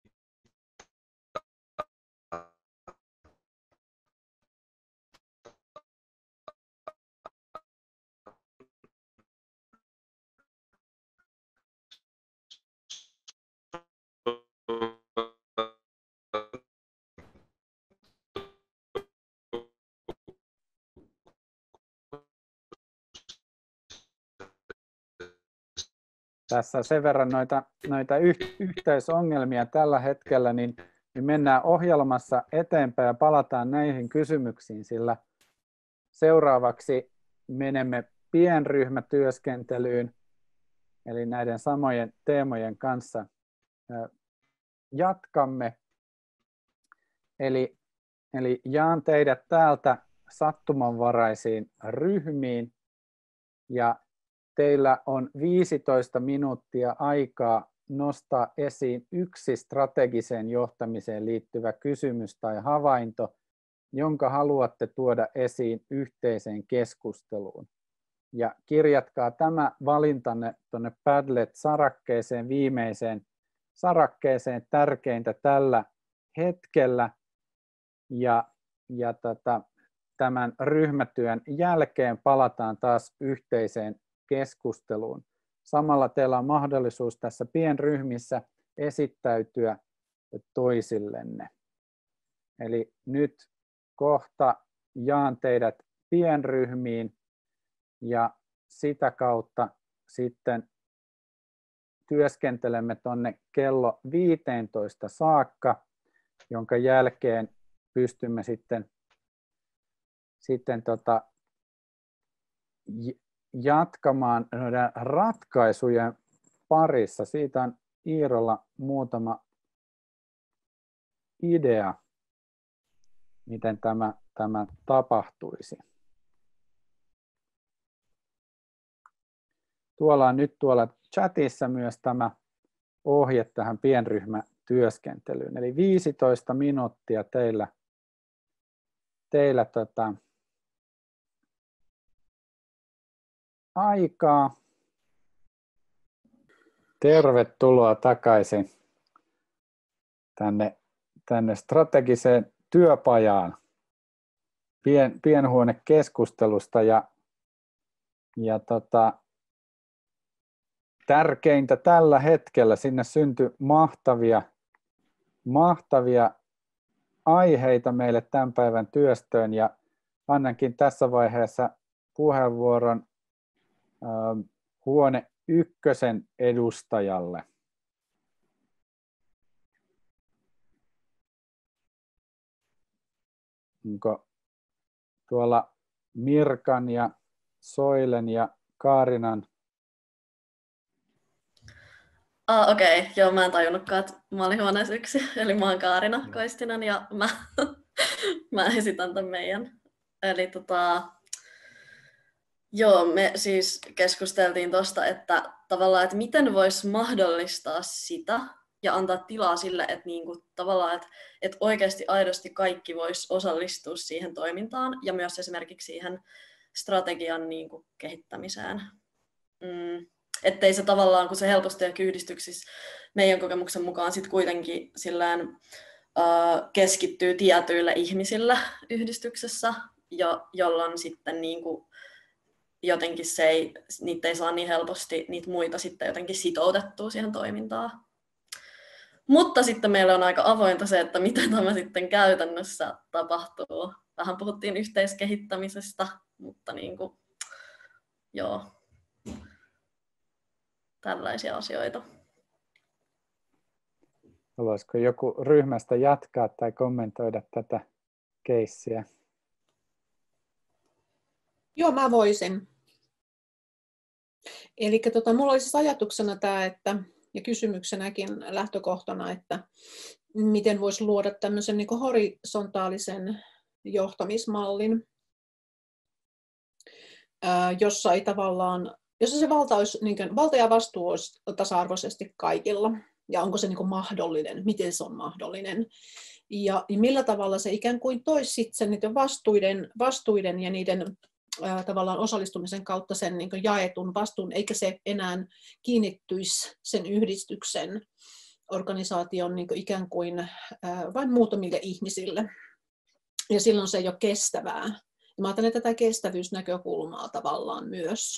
S1: Tässä sen verran noita, noita yh- yhteysongelmia tällä hetkellä, niin, niin mennään ohjelmassa eteenpäin ja palataan näihin kysymyksiin, sillä seuraavaksi menemme pienryhmätyöskentelyyn, eli näiden samojen teemojen kanssa jatkamme. Eli, eli jaan teidät täältä sattumanvaraisiin ryhmiin ja teillä on viisitoista minuuttia aikaa nostaa esiin yksi strategiseen johtamiseen liittyvä kysymys tai havainto, jonka haluatte tuoda esiin yhteiseen keskusteluun. Ja kirjatkaa tämä valintanne tuonne Padlet-sarakkeeseen, viimeiseen sarakkeeseen, tärkeintä tällä hetkellä. Ja, ja tota, tämän ryhmätyön jälkeen palataan taas yhteiseen keskusteluun. Samalla teillä on mahdollisuus tässä pienryhmissä esittäytyä toisillenne. Eli nyt kohta jaan teidät pienryhmiin ja sitä kautta sitten työskentelemme tuonne kello viisitoista saakka, jonka jälkeen pystymme sitten, sitten tota, jatkamaan noiden ratkaisujen parissa. Siitä on Iirolla muutama idea, miten tämä, tämä tapahtuisi. Tuolla on nyt tuolla chatissa myös tämä ohje tähän pienryhmätyöskentelyyn. Eli viisitoista minuuttia teillä, teillä tota, aikaa. Tervetuloa takaisin tänne, tänne strategiseen työpajaan Pien, pienhuonekeskustelusta. Ja, ja tota, tärkeintä tällä hetkellä, sinne syntyi mahtavia, mahtavia aiheita meille tämän päivän työstöön, ja annankin tässä vaiheessa puheenvuoron äh, huone ykkösen edustajalle. Onko tuolla Mirkan ja Soilen ja Kaarinan?
S6: Ah, okei, okay. Joo, mä en tajunnutkaan, että mä olin huoneessa yksi, eli mä oon Kaarina Koistinen ja mä, mä esitän tämän meidän. Eli tota, joo, me siis keskusteltiin tosta, että tavallaan, että miten voisi mahdollistaa sitä ja antaa tilaa sille, että niinku, tavallaan, että, että oikeasti aidosti kaikki vois osallistua siihen toimintaan ja myös esimerkiksi siihen strategian niinku, kehittämiseen. Mm. Ettei se tavallaan, kun se helposti ja yhdistyksissä meidän kokemuksen mukaan sit kuitenkin sillään, uh, keskittyy tietyille ihmisille yhdistyksessä, jo, jolloin sitten niinku, jotenkin se ei, niitä ei saa niin helposti niitä muita sitten jotenkin sitoutettua siihen toimintaan. Mutta sitten meillä on aika avointa se, että miten tämä sitten käytännössä tapahtuu. Vähän puhuttiin yhteiskehittämisestä, mutta niinku, joo. Tällaisia asioita.
S1: Haluaisiko joku ryhmästä jatkaa tai kommentoida tätä keissiä?
S7: Joo, mä voisin. Eli tota, mulla oli siis ajatuksena tämä, että, ja kysymyksenäkin lähtökohtana, että miten voisi luoda tämmöisen niin kuin horisontaalisen johtamismallin, jossa ei tavallaan Jos se valta, olisi, niin kuin, valta ja vastuu olisi tasa-arvoisesti kaikilla, ja onko se niin kuin mahdollinen, miten se on mahdollinen, ja, ja millä tavalla se ikään kuin toisi sitten niiden vastuiden, vastuiden ja niiden ää, tavallaan osallistumisen kautta sen niin kuin jaetun vastuun, eikä se enää kiinnittyisi sen yhdistyksen organisaation niin kuin ikään kuin ää, vain muutamille ihmisille, ja silloin se ei ole kestävää. Ja mä ajattelen tätä kestävyysnäkökulmaa tavallaan myös.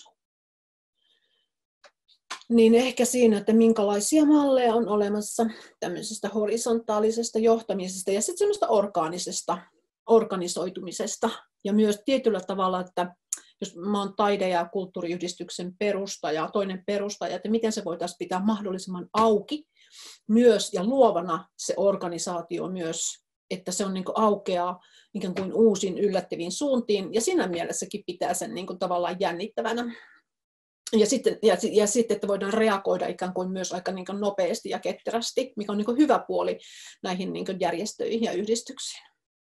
S7: Niin ehkä siinä, että minkälaisia malleja on olemassa tämmöisestä horisontaalisesta johtamisesta ja sitten semmoista orgaanisesta organisoitumisesta. Ja myös tietyllä tavalla, että jos mä oon taide- ja kulttuuriyhdistyksen perustaja, toinen perustaja, että miten se voitaisiin pitää mahdollisimman auki myös ja luovana se organisaatio myös, että se on niin kuin aukeaa ikään kuin uusiin yllättäviin suuntiin ja siinä mielessäkin pitää sen niin kuin tavallaan jännittävänä. Ja sitten, ja, ja sitten, että voidaan reagoida ikään kuin myös aika niin kuin nopeasti ja ketterästi, mikä on niin kuin hyvä puoli näihin niin kuin järjestöihin ja yhdistyksiin.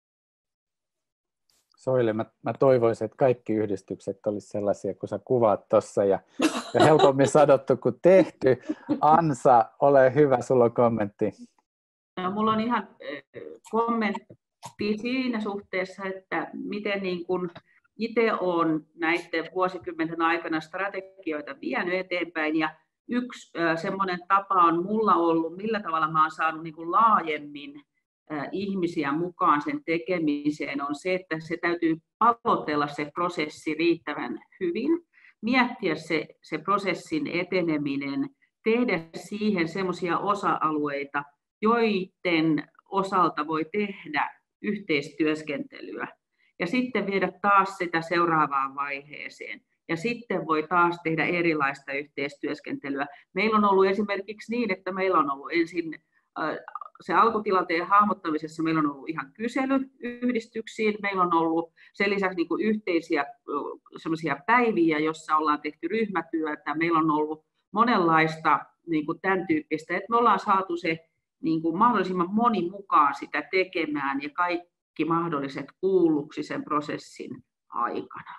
S1: Soile, mä, mä toivoisin, että kaikki yhdistykset olisi sellaisia, kun sä kuvaat tuossa, ja, ja helpommin sanottu kuin tehty. Ansa, ole hyvä, sulla on kommentti.
S5: No, mulla on ihan kommentti siinä suhteessa, että miten niin kun itse olen näiden vuosikymmenten aikana strategioita vienyt eteenpäin, ja yksi semmoinen tapa on mulla ollut, millä tavalla mä oon saanut niin kuin laajemmin ihmisiä mukaan sen tekemiseen, on se, että se täytyy pallotella se prosessi riittävän hyvin, miettiä se, se prosessin eteneminen, tehdä siihen semmoisia osa-alueita, joiden osalta voi tehdä yhteistyöskentelyä. Ja sitten viedä taas sitä seuraavaan vaiheeseen. Ja sitten voi taas tehdä erilaista yhteistyöskentelyä. Meillä on ollut esimerkiksi niin, että meillä on ollut ensin se alkutilanteen hahmottamisessa, meillä on ollut ihan kysely yhdistyksiin. Meillä on ollut sen lisäksi niin kuin yhteisiä sellaisia päiviä, joissa ollaan tehty ryhmätyötä. Meillä on ollut monenlaista niin kuin tämän tyyppistä, että me ollaan saatu se niin kuin mahdollisimman moni mukaan sitä tekemään ja kaikki mahdolliset kuulluksi sen prosessin aikana.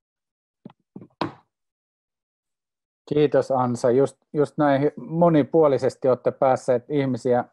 S1: Kiitos Ansa. Just, just näin monipuolisesti olette päässeet ihmisiä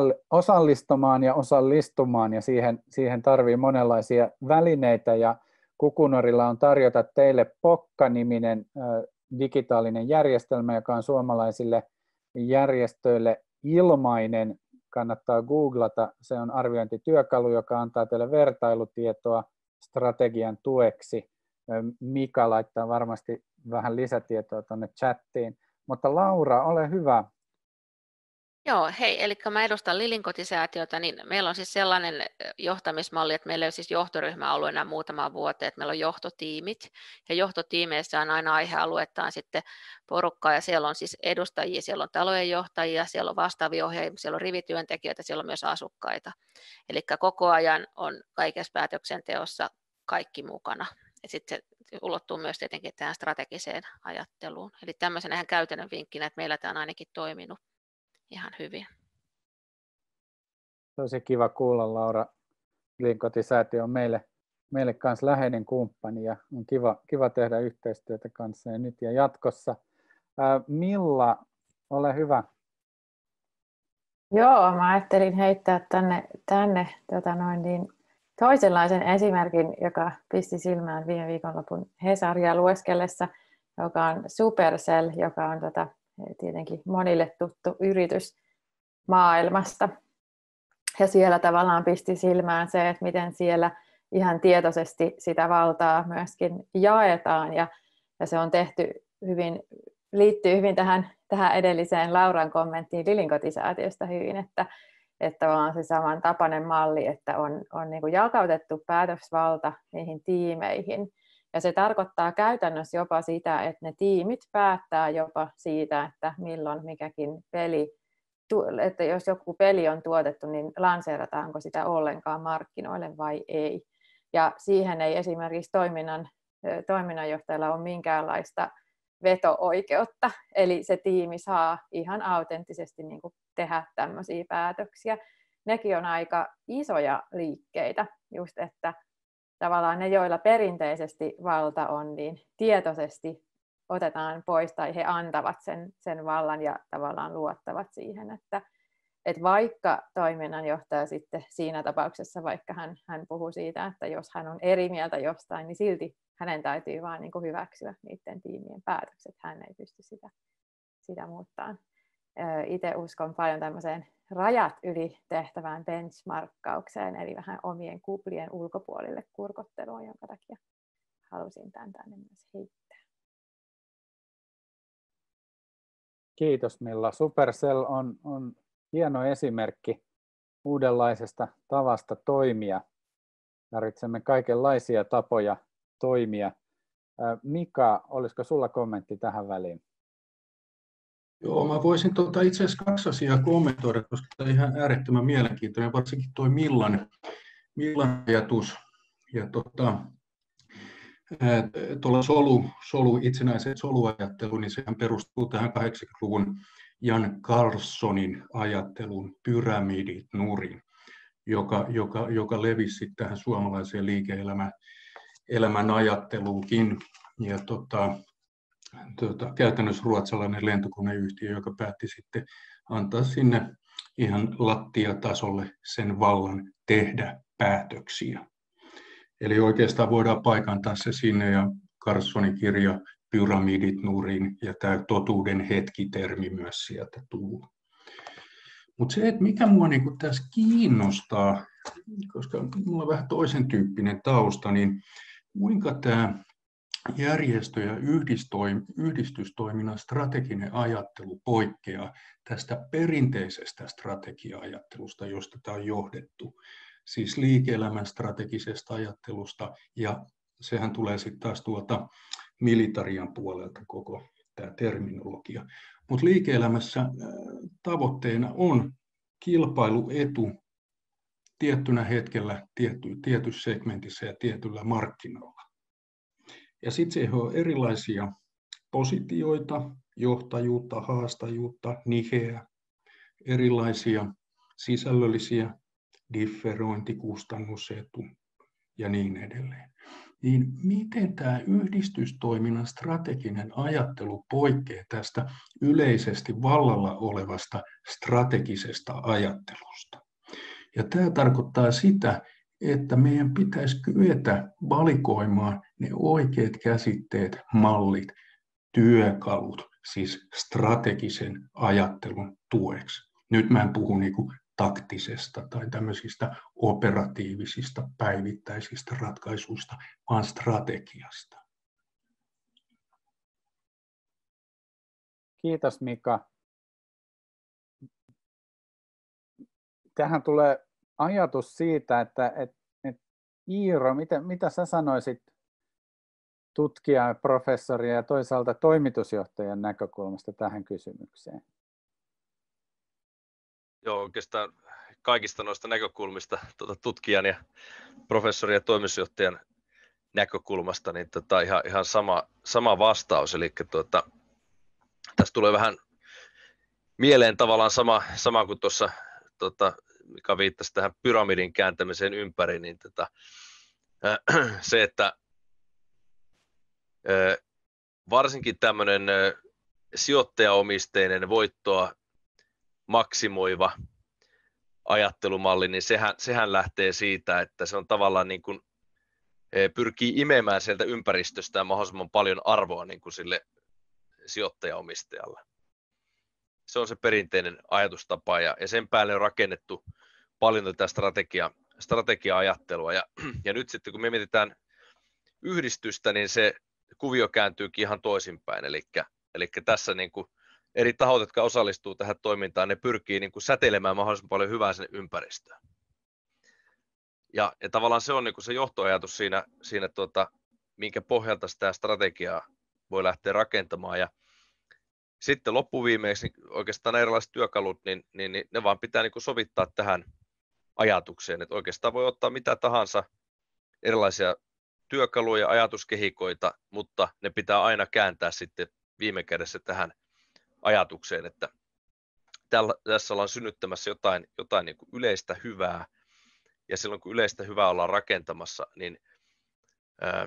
S1: osallistumaan ja osallistumaan, ja siihen, siihen tarvii monenlaisia välineitä, ja Kukunorilla on tarjota teille Pokka-niminen digitaalinen järjestelmä, joka on suomalaisille järjestöille ilmainen. Kannattaa googlata. Se on arviointityökalu, joka antaa teille vertailutietoa strategian tueksi. Mika laittaa varmasti vähän lisätietoa tuonne chattiin. Mutta Laura, ole hyvä.
S8: Joo, hei, eli mä edustan Lilinkotisäätiötä, niin meillä on siis sellainen johtamismalli, että meillä ei ole siis johtoryhmä ollut enää muutamaan vuoteen, että meillä on johtotiimit, ja johtotiimeissä on aina aihealuettaan sitten porukkaa, ja siellä on siis edustajia, siellä on talojen johtajia, siellä on vastaavia ohjaajia, siellä on rivityöntekijöitä, siellä on myös asukkaita, eli koko ajan on kaikessa päätöksenteossa kaikki mukana, ja sitten se ulottuu myös tietenkin tähän strategiseen ajatteluun, eli tämmöisenä ihan käytännön vinkkinä, että meillä tämä on ainakin toiminut ihan hyvin.
S1: Tosi kiva kuulla, Laura. Lilinkotisäätiö on meille, meille kanssa läheinen kumppani ja on kiva, kiva tehdä yhteistyötä kanssa ja nyt ja jatkossa. Ää, Milla, ole hyvä.
S2: Joo, mä ajattelin heittää tänne, tänne tota noin niin, toisenlaisen esimerkin, joka pisti silmään viime viikonlopun Hesaria lueskellessa, joka on Supercell, joka on tota, tietenkin monille tuttu yritys maailmasta. Ja siellä tavallaan pisti silmään se, että miten siellä ihan tietoisesti sitä valtaa myöskin jaetaan. Ja, ja se on tehty hyvin, liittyy hyvin tähän, tähän edelliseen Lauran kommenttiin Lilinkotisäätiöstä hyvin, että, että on se saman tapainen malli, että on, on niin kuin jakautettu päätösvalta niihin tiimeihin. Ja se tarkoittaa käytännössä jopa sitä, että ne tiimit päättää jopa siitä, että milloin mikäkin peli, että jos joku peli on tuotettu, niin lanseerataanko sitä ollenkaan markkinoille vai ei. Ja siihen ei esimerkiksi toiminnan, toiminnanjohtajalla ole minkäänlaista veto-oikeutta, eli se tiimi saa ihan autenttisesti niin kuin tehdä tämmöisiä päätöksiä. Nekin on aika isoja liikkeitä, just että tavallaan ne, joilla perinteisesti valta on, niin tietoisesti otetaan pois tai he antavat sen, sen vallan ja tavallaan luottavat siihen, että, että vaikka toiminnanjohtaja sitten siinä tapauksessa, vaikka hän, hän puhuu siitä, että jos hän on eri mieltä jostain, niin silti hänen täytyy vaan niin kuin hyväksyä niiden tiimien päätökset, hän ei pysty sitä, sitä muuttamaan. Itse uskon paljon tämmöiseen rajat yli tehtävään benchmarkkaukseen, eli vähän omien kuplien ulkopuolille kurkotteluun, jonka takia halusin tämän tänne myös heittää.
S1: Kiitos Milla. Supercell on, on hieno esimerkki uudenlaisesta tavasta toimia. Tarvitsemme kaikenlaisia tapoja toimia. Mika, olisiko sulla kommentti tähän väliin?
S3: Joo, mä voisin tuota itse asiassa kaksi asiaa kommentoida, koska tämä on ihan äärettömän mielenkiintoinen, varsinkin tuo Millan, Millan ajatus. Ja tuota, tuolla solu, solu, itsenäisen soluajattelu, niin sehän perustuu tähän kahdeksankymmentäluvun Jan Carlsonin ajattelun pyramidit nurin, joka, joka, joka levisi tähän suomalaiseen liike-elämän elämän ajatteluukin. Ja tuota, tuota, käytännössä ruotsalainen lentokoneyhtiö, joka päätti sitten antaa sinne ihan lattiatasolle sen vallan tehdä päätöksiä. Eli oikeastaan voidaan paikantaa se sinne ja Carlsonin kirja Pyramidit nurin ja tämä totuuden hetki-termi myös sieltä tulee. Mutta se, että mikä minua niinku tässä kiinnostaa, koska minulla on vähän toisen tyyppinen tausta, niin kuinka tämä järjestö- ja yhdistystoiminnan strateginen ajattelu poikkeaa tästä perinteisestä strategia-ajattelusta, josta tämä on johdettu. Siis liike-elämän strategisesta ajattelusta, ja sehän tulee sitten taas tuolta militarian puolelta koko tämä terminologia. Mutta liike-elämässä tavoitteena on kilpailuetu tiettynä hetkellä tietty, tietyssä segmentissä ja tietyllä markkinoilla. Ja sitten siihen on erilaisia positioita, johtajuutta, haastajuutta, niheä, erilaisia sisällöllisiä, differointi, kustannusetu ja niin edelleen. Niin miten tämä yhdistystoiminnan strateginen ajattelu poikkeaa tästä yleisesti vallalla olevasta strategisesta ajattelusta? Ja tämä tarkoittaa sitä, että meidän pitäisi kyetä valikoimaan ne oikeat käsitteet, mallit, työkalut, siis strategisen ajattelun tueksi. Nyt mä en puhu niin kuin taktisesta tai tämmöisistä operatiivisista päivittäisistä ratkaisuista, vaan strategiasta.
S1: Kiitos Mika. Tähän tulee ajatus siitä, että, että, että Iiro, mitä, mitä sä sanoisit tutkijan, professorin ja toisaalta toimitusjohtajan näkökulmasta tähän kysymykseen?
S4: Joo, oikeastaan kaikista noista näkökulmista, tuota, tutkijan ja professorin ja toimitusjohtajan näkökulmasta, niin tota, ihan, ihan sama, sama vastaus. Eli tuota, tässä tulee vähän mieleen tavallaan sama, sama kuin tuossa, tuota, mikä viittasi tähän pyramidin kääntämiseen ympäri, niin tota, äh, se, että äh, varsinkin tämmöinen äh, sijoittajaomisteinen voittoa maksimoiva ajattelumalli, niin sehän, sehän lähtee siitä, että se on tavallaan niin kuin, pyrkii imemään sieltä ympäristöstään mahdollisimman paljon arvoa niin kuin sille sijoittajaomistajalle. Se on se perinteinen ajatustapa ja, ja sen päälle on rakennettu paljon tätä strategia, strategia-ajattelua. Ja, ja nyt sitten kun me mietitään yhdistystä, niin se kuvio kääntyykin ihan toisinpäin. Eli, eli tässä niin kuin eri tahot, jotka osallistuu tähän toimintaan, ne pyrkii niin kuin säteilemään mahdollisimman paljon hyvää sinne ympäristöön. Ja, ja tavallaan se on niin kuin se johtoajatus siinä, siinä tuota, minkä pohjalta sitä strategiaa voi lähteä rakentamaan. Ja sitten loppuviimeksi niin oikeastaan erilaiset työkalut, niin, niin, niin ne vaan pitää niin kuin sovittaa tähän ajatukseen. Että oikeastaan voi ottaa mitä tahansa erilaisia työkaluja, ajatuskehikoita, mutta ne pitää aina kääntää sitten viime kädessä tähän ajatukseen, että tällä, tässä ollaan synnyttämässä jotain, jotain niin kuin yleistä hyvää, ja silloin kun yleistä hyvää ollaan rakentamassa, niin ää,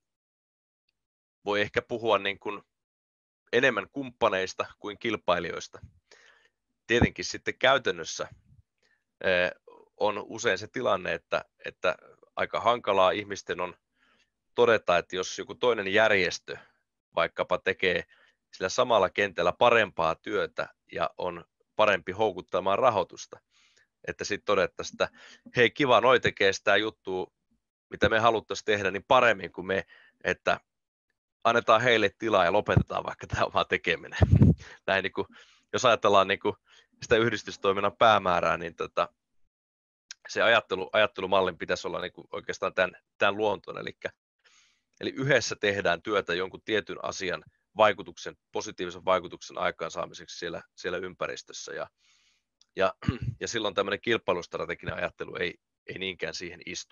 S4: voi ehkä puhua niin kuin enemmän kumppaneista kuin kilpailijoista. Tietenkin sitten käytännössä ää, on usein se tilanne, että, että aika hankalaa ihmisten on todeta, että jos joku toinen järjestö vaikkapa tekee sillä samalla kentällä parempaa työtä ja on parempi houkuttamaan rahoitusta, että sitten todettaisiin, että hei kiva, noi tekee sitä juttua, mitä me haluttaisiin tehdä niin paremmin kuin me, että annetaan heille tilaa ja lopetetaan vaikka tämä oma tekeminen. Näin, niin kuin, jos ajatellaan niin kuin sitä yhdistystoiminnan päämäärää, niin tota, se ajattelu, ajattelumallin pitäisi olla niin kuin oikeastaan tämän, tämän luontoon, eli, eli yhdessä tehdään työtä jonkun tietyn asian vaikutuksen, positiivisen vaikutuksen aikaansaamiseksi siellä, siellä ympäristössä. Ja, ja, ja silloin tämmöinen kilpailustrateginen ajattelu ei, ei niinkään siihen istu.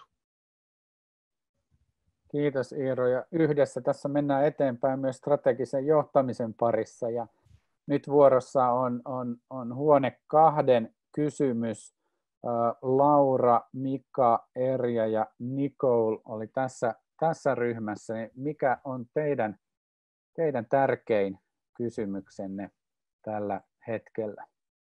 S1: Kiitos Iiro. Ja yhdessä tässä mennään eteenpäin myös strategisen johtamisen parissa. Ja nyt vuorossa on, on, on huone kahden kysymys. Laura, Mika, Erja ja Nicole oli tässä, tässä ryhmässä. Mikä on teidän Teidän tärkein kysymyksenne tällä hetkellä?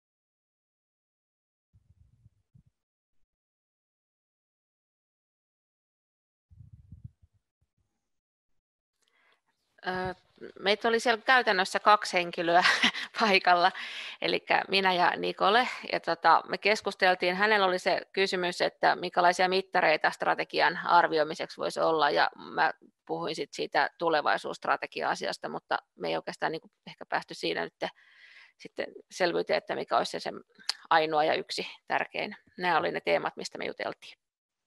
S8: Meitä oli siellä käytännössä kaksi henkilöä paikalla, eli minä ja Nicole. Ja tota, me keskusteltiin, hänellä oli se kysymys, että minkälaisia mittareita strategian arvioimiseksi voisi olla, ja mä puhuin sit siitä tulevaisuusstrategia-asiasta, mutta me ei oikeastaan niin kuin ehkä päästy siinä nyt sitten selvyyteen, että mikä olisi se ainoa ja yksi tärkein. Nämä oli ne teemat, mistä me juteltiin.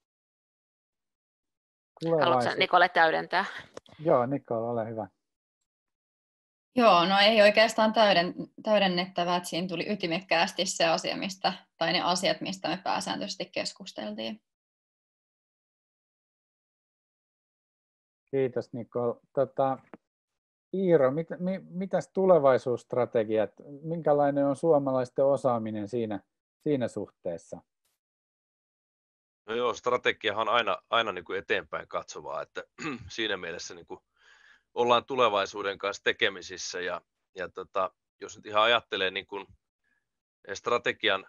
S8: Haluatko Nicole täydentää?
S1: Joo, Nicole, ole hyvä.
S9: Joo, no ei oikeastaan täyden, täydennettävää, että siinä tuli ytimekkäästi se asia, mistä, tai ne asiat, mistä me pääsääntöisesti keskusteltiin.
S1: Kiitos Nicole. Tota, Iiro, mit, mi, mitäs tulevaisuusstrategiat, minkälainen on suomalaisten osaaminen siinä, siinä suhteessa?
S4: No joo, strategiahan on aina, aina niin kuin eteenpäin katsovaa, että siinä mielessä niin kuin ollaan tulevaisuuden kanssa tekemisissä ja, ja tota, jos nyt ihan ajattelee niin kuin strategian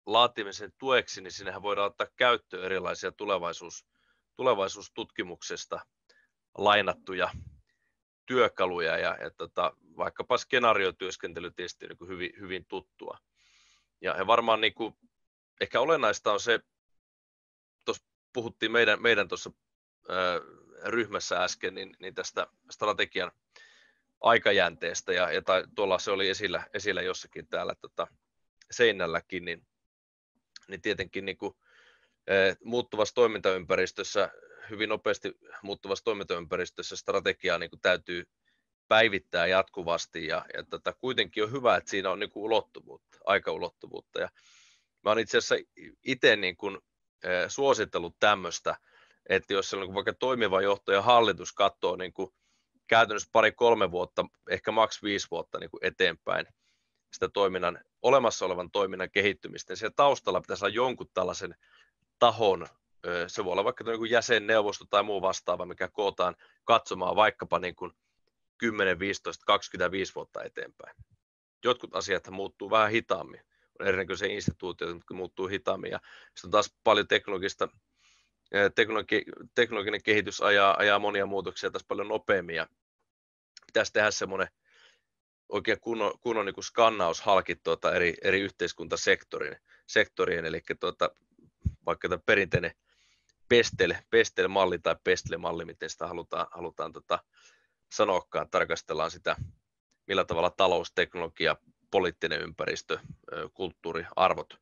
S4: laatimisen tueksi, niin sinnehän voidaan ottaa käyttöön erilaisia tulevaisuus, tulevaisuustutkimuksesta lainattuja työkaluja ja, ja tota, vaikkapa skenaariotyöskentely tietysti niin kuin hyvin, hyvin tuttua. Ja, ja varmaan niin kuin, ehkä olennaista on se, tuossa puhuttiin meidän, meidän tuossa ää, ryhmässä äsken, niin, niin tästä strategian aikajänteestä, ja, ja tai, tuolla se oli esillä, esillä jossakin täällä tota, seinälläkin, niin, niin tietenkin niin kuin, ää, muuttuvassa toimintaympäristössä, hyvin nopeasti muuttuvassa toimintaympäristössä strategiaa niin kuin täytyy päivittää jatkuvasti, ja, ja tota, kuitenkin on hyvä, että siinä on niin kuin ulottuvuutta, aikaulottuvuutta. Ja mä olen itse asiassa itse niin kuin, ää, suositellut tämmöistä, että jos siellä on vaikka toimiva johto ja hallitus katsoo niin kuin käytännössä pari-kolme vuotta, ehkä maks viisi vuotta niin kuin eteenpäin sitä toiminnan, olemassa olevan toiminnan kehittymistä, niin siellä taustalla pitäisi olla jonkun tällaisen tahon, se voi olla vaikka niin kuin jäsenneuvosto tai muu vastaava, mikä kootaan katsomaan vaikkapa niin kuin kymmenen, viisitoista, kaksikymmentäviisi vuotta eteenpäin. Jotkut asiat muuttuu vähän hitaammin, on erinäköisiä instituutioita, jotka muuttuu hitaammin, ja sitten on taas paljon teknologista Teknologi, teknologinen kehitys ajaa, ajaa monia muutoksia tässä paljon nopeammin, ja pitäisi tehdä semmoinen oikein kunnon, kunnon niin kuin skannaus halki tuota eri, eri yhteiskuntasektorien, sektorien, eli tuota, vaikka tämä perinteinen pestel, pestel-malli tai pestle-malli, miten sitä halutaan, halutaan tota, sanoakaan, tarkastellaan sitä, millä tavalla talous, teknologia, poliittinen ympäristö, kulttuuri, arvot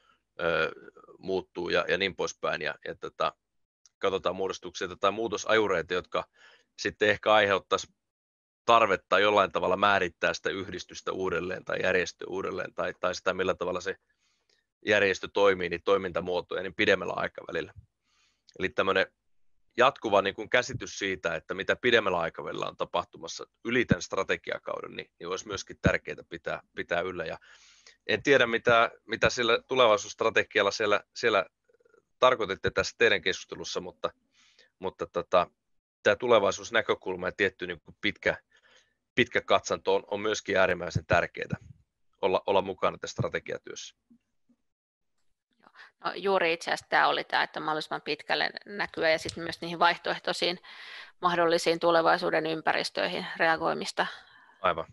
S4: muuttuu ja, ja niin poispäin, ja, ja tota, katsotaan muodostuksia tai muutosajureita, jotka sitten ehkä aiheuttaisi tarvetta jollain tavalla määrittää sitä yhdistystä uudelleen tai järjestöä uudelleen tai, tai sitä, millä tavalla se järjestö toimii, niin toimintamuotoja niin pidemmällä aikavälillä. Eli tämmöinen jatkuva niin kuin käsitys siitä, että mitä pidemmällä aikavälillä on tapahtumassa yli tämän strategiakauden, niin, niin olisi myöskin tärkeää pitää, pitää yllä. Ja en tiedä, mitä, mitä sillä tulevaisuusstrategialla siellä, siellä tarkoititte tässä teidän keskustelussa, mutta, mutta tota, tämä tulevaisuusnäkökulma ja tietty niin kuin pitkä, pitkä katsanto on, on myöskin äärimmäisen tärkeää olla, olla mukana tässä strategiatyössä.
S8: No, juuri itse asiassa tämä oli tämä, että mahdollisimman pitkälle näkyä ja sitten myös niihin vaihtoehtoisiin mahdollisiin tulevaisuuden ympäristöihin reagoimista.
S4: Aivan.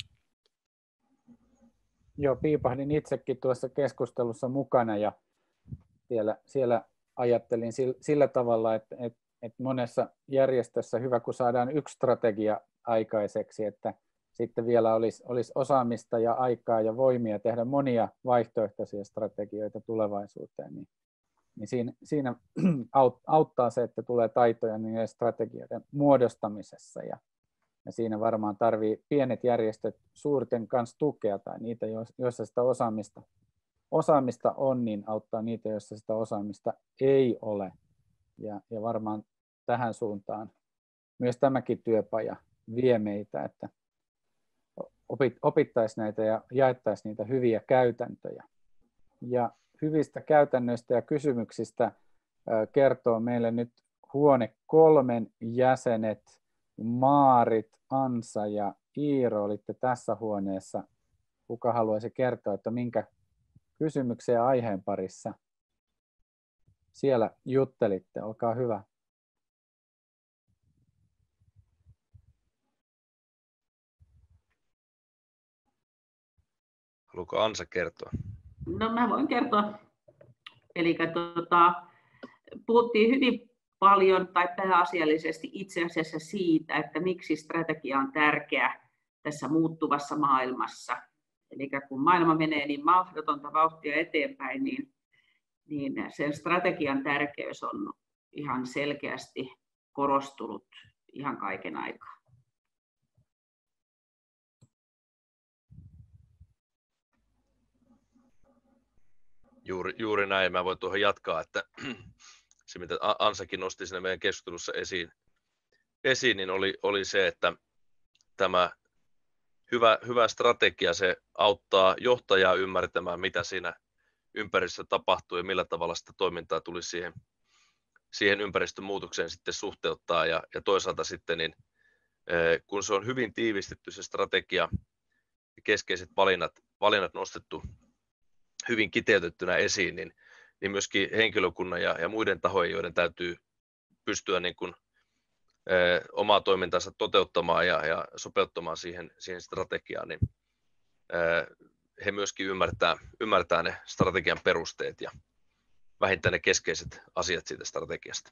S1: Joo, piipahdin itsekin tuossa keskustelussa mukana ja siellä, siellä ajattelin sillä, sillä tavalla, että, että, että monessa järjestössä hyvä, kun saadaan yksi strategia aikaiseksi, että sitten vielä olisi, olisi osaamista ja aikaa ja voimia tehdä monia vaihtoehtoisia strategioita tulevaisuuteen, niin, niin siinä, siinä auttaa se, että tulee taitoja niiden strategioiden muodostamisessa, ja, ja siinä varmaan tarvii pienet järjestöt suurten kanssa tukea tai niitä, joissa sitä osaamista, osaamista on, niin auttaa niitä, joissa sitä osaamista ei ole, ja, ja varmaan tähän suuntaan myös tämäkin työpaja vie meitä, että opittaisiin näitä ja jaettaisiin niitä hyviä käytäntöjä. Ja hyvistä käytännöistä ja kysymyksistä kertoo meille nyt huone kolmen jäsenet. Maarit, Ansa ja Iiro olitte tässä huoneessa. Kuka haluaisi kertoa, että minkä kysymyksen ja aiheen parissa siellä juttelitte? Olkaa hyvä.
S4: Haluatko Ansa kertoa?
S5: No mä voin kertoa. Eli tuota, puhuttiin hyvin paljon tai pääasiallisesti itse asiassa siitä, että miksi strategia on tärkeä tässä muuttuvassa maailmassa. Eli kun maailma menee niin mahdotonta vauhtia eteenpäin, niin, niin sen strategian tärkeys on ihan selkeästi korostunut ihan kaiken aikaa.
S4: Juuri, juuri näin. Mä voin tuohon jatkaa, että se mitä Ansakin nosti siinä meidän keskustelussa esiin, esiin niin oli, oli se, että tämä hyvä, hyvä strategia, se auttaa johtajaa ymmärtämään, mitä siinä ympäristössä tapahtuu ja millä tavalla sitä toimintaa tulisi siihen, siihen ympäristön muutokseen sitten suhteuttaa. Ja, ja toisaalta sitten, niin, kun se on hyvin tiivistetty se strategia ja keskeiset valinnat, valinnat nostettu hyvin kiteytettynä esiin, niin, niin myöskin henkilökunnan ja, ja muiden tahojen, joiden täytyy pystyä niin kuin, ö, omaa toimintansa toteuttamaan ja, ja sopeuttamaan siihen, siihen strategiaan, niin ö, he myöskin ymmärtää, ymmärtää ne strategian perusteet ja vähintään ne keskeiset asiat siitä strategiasta.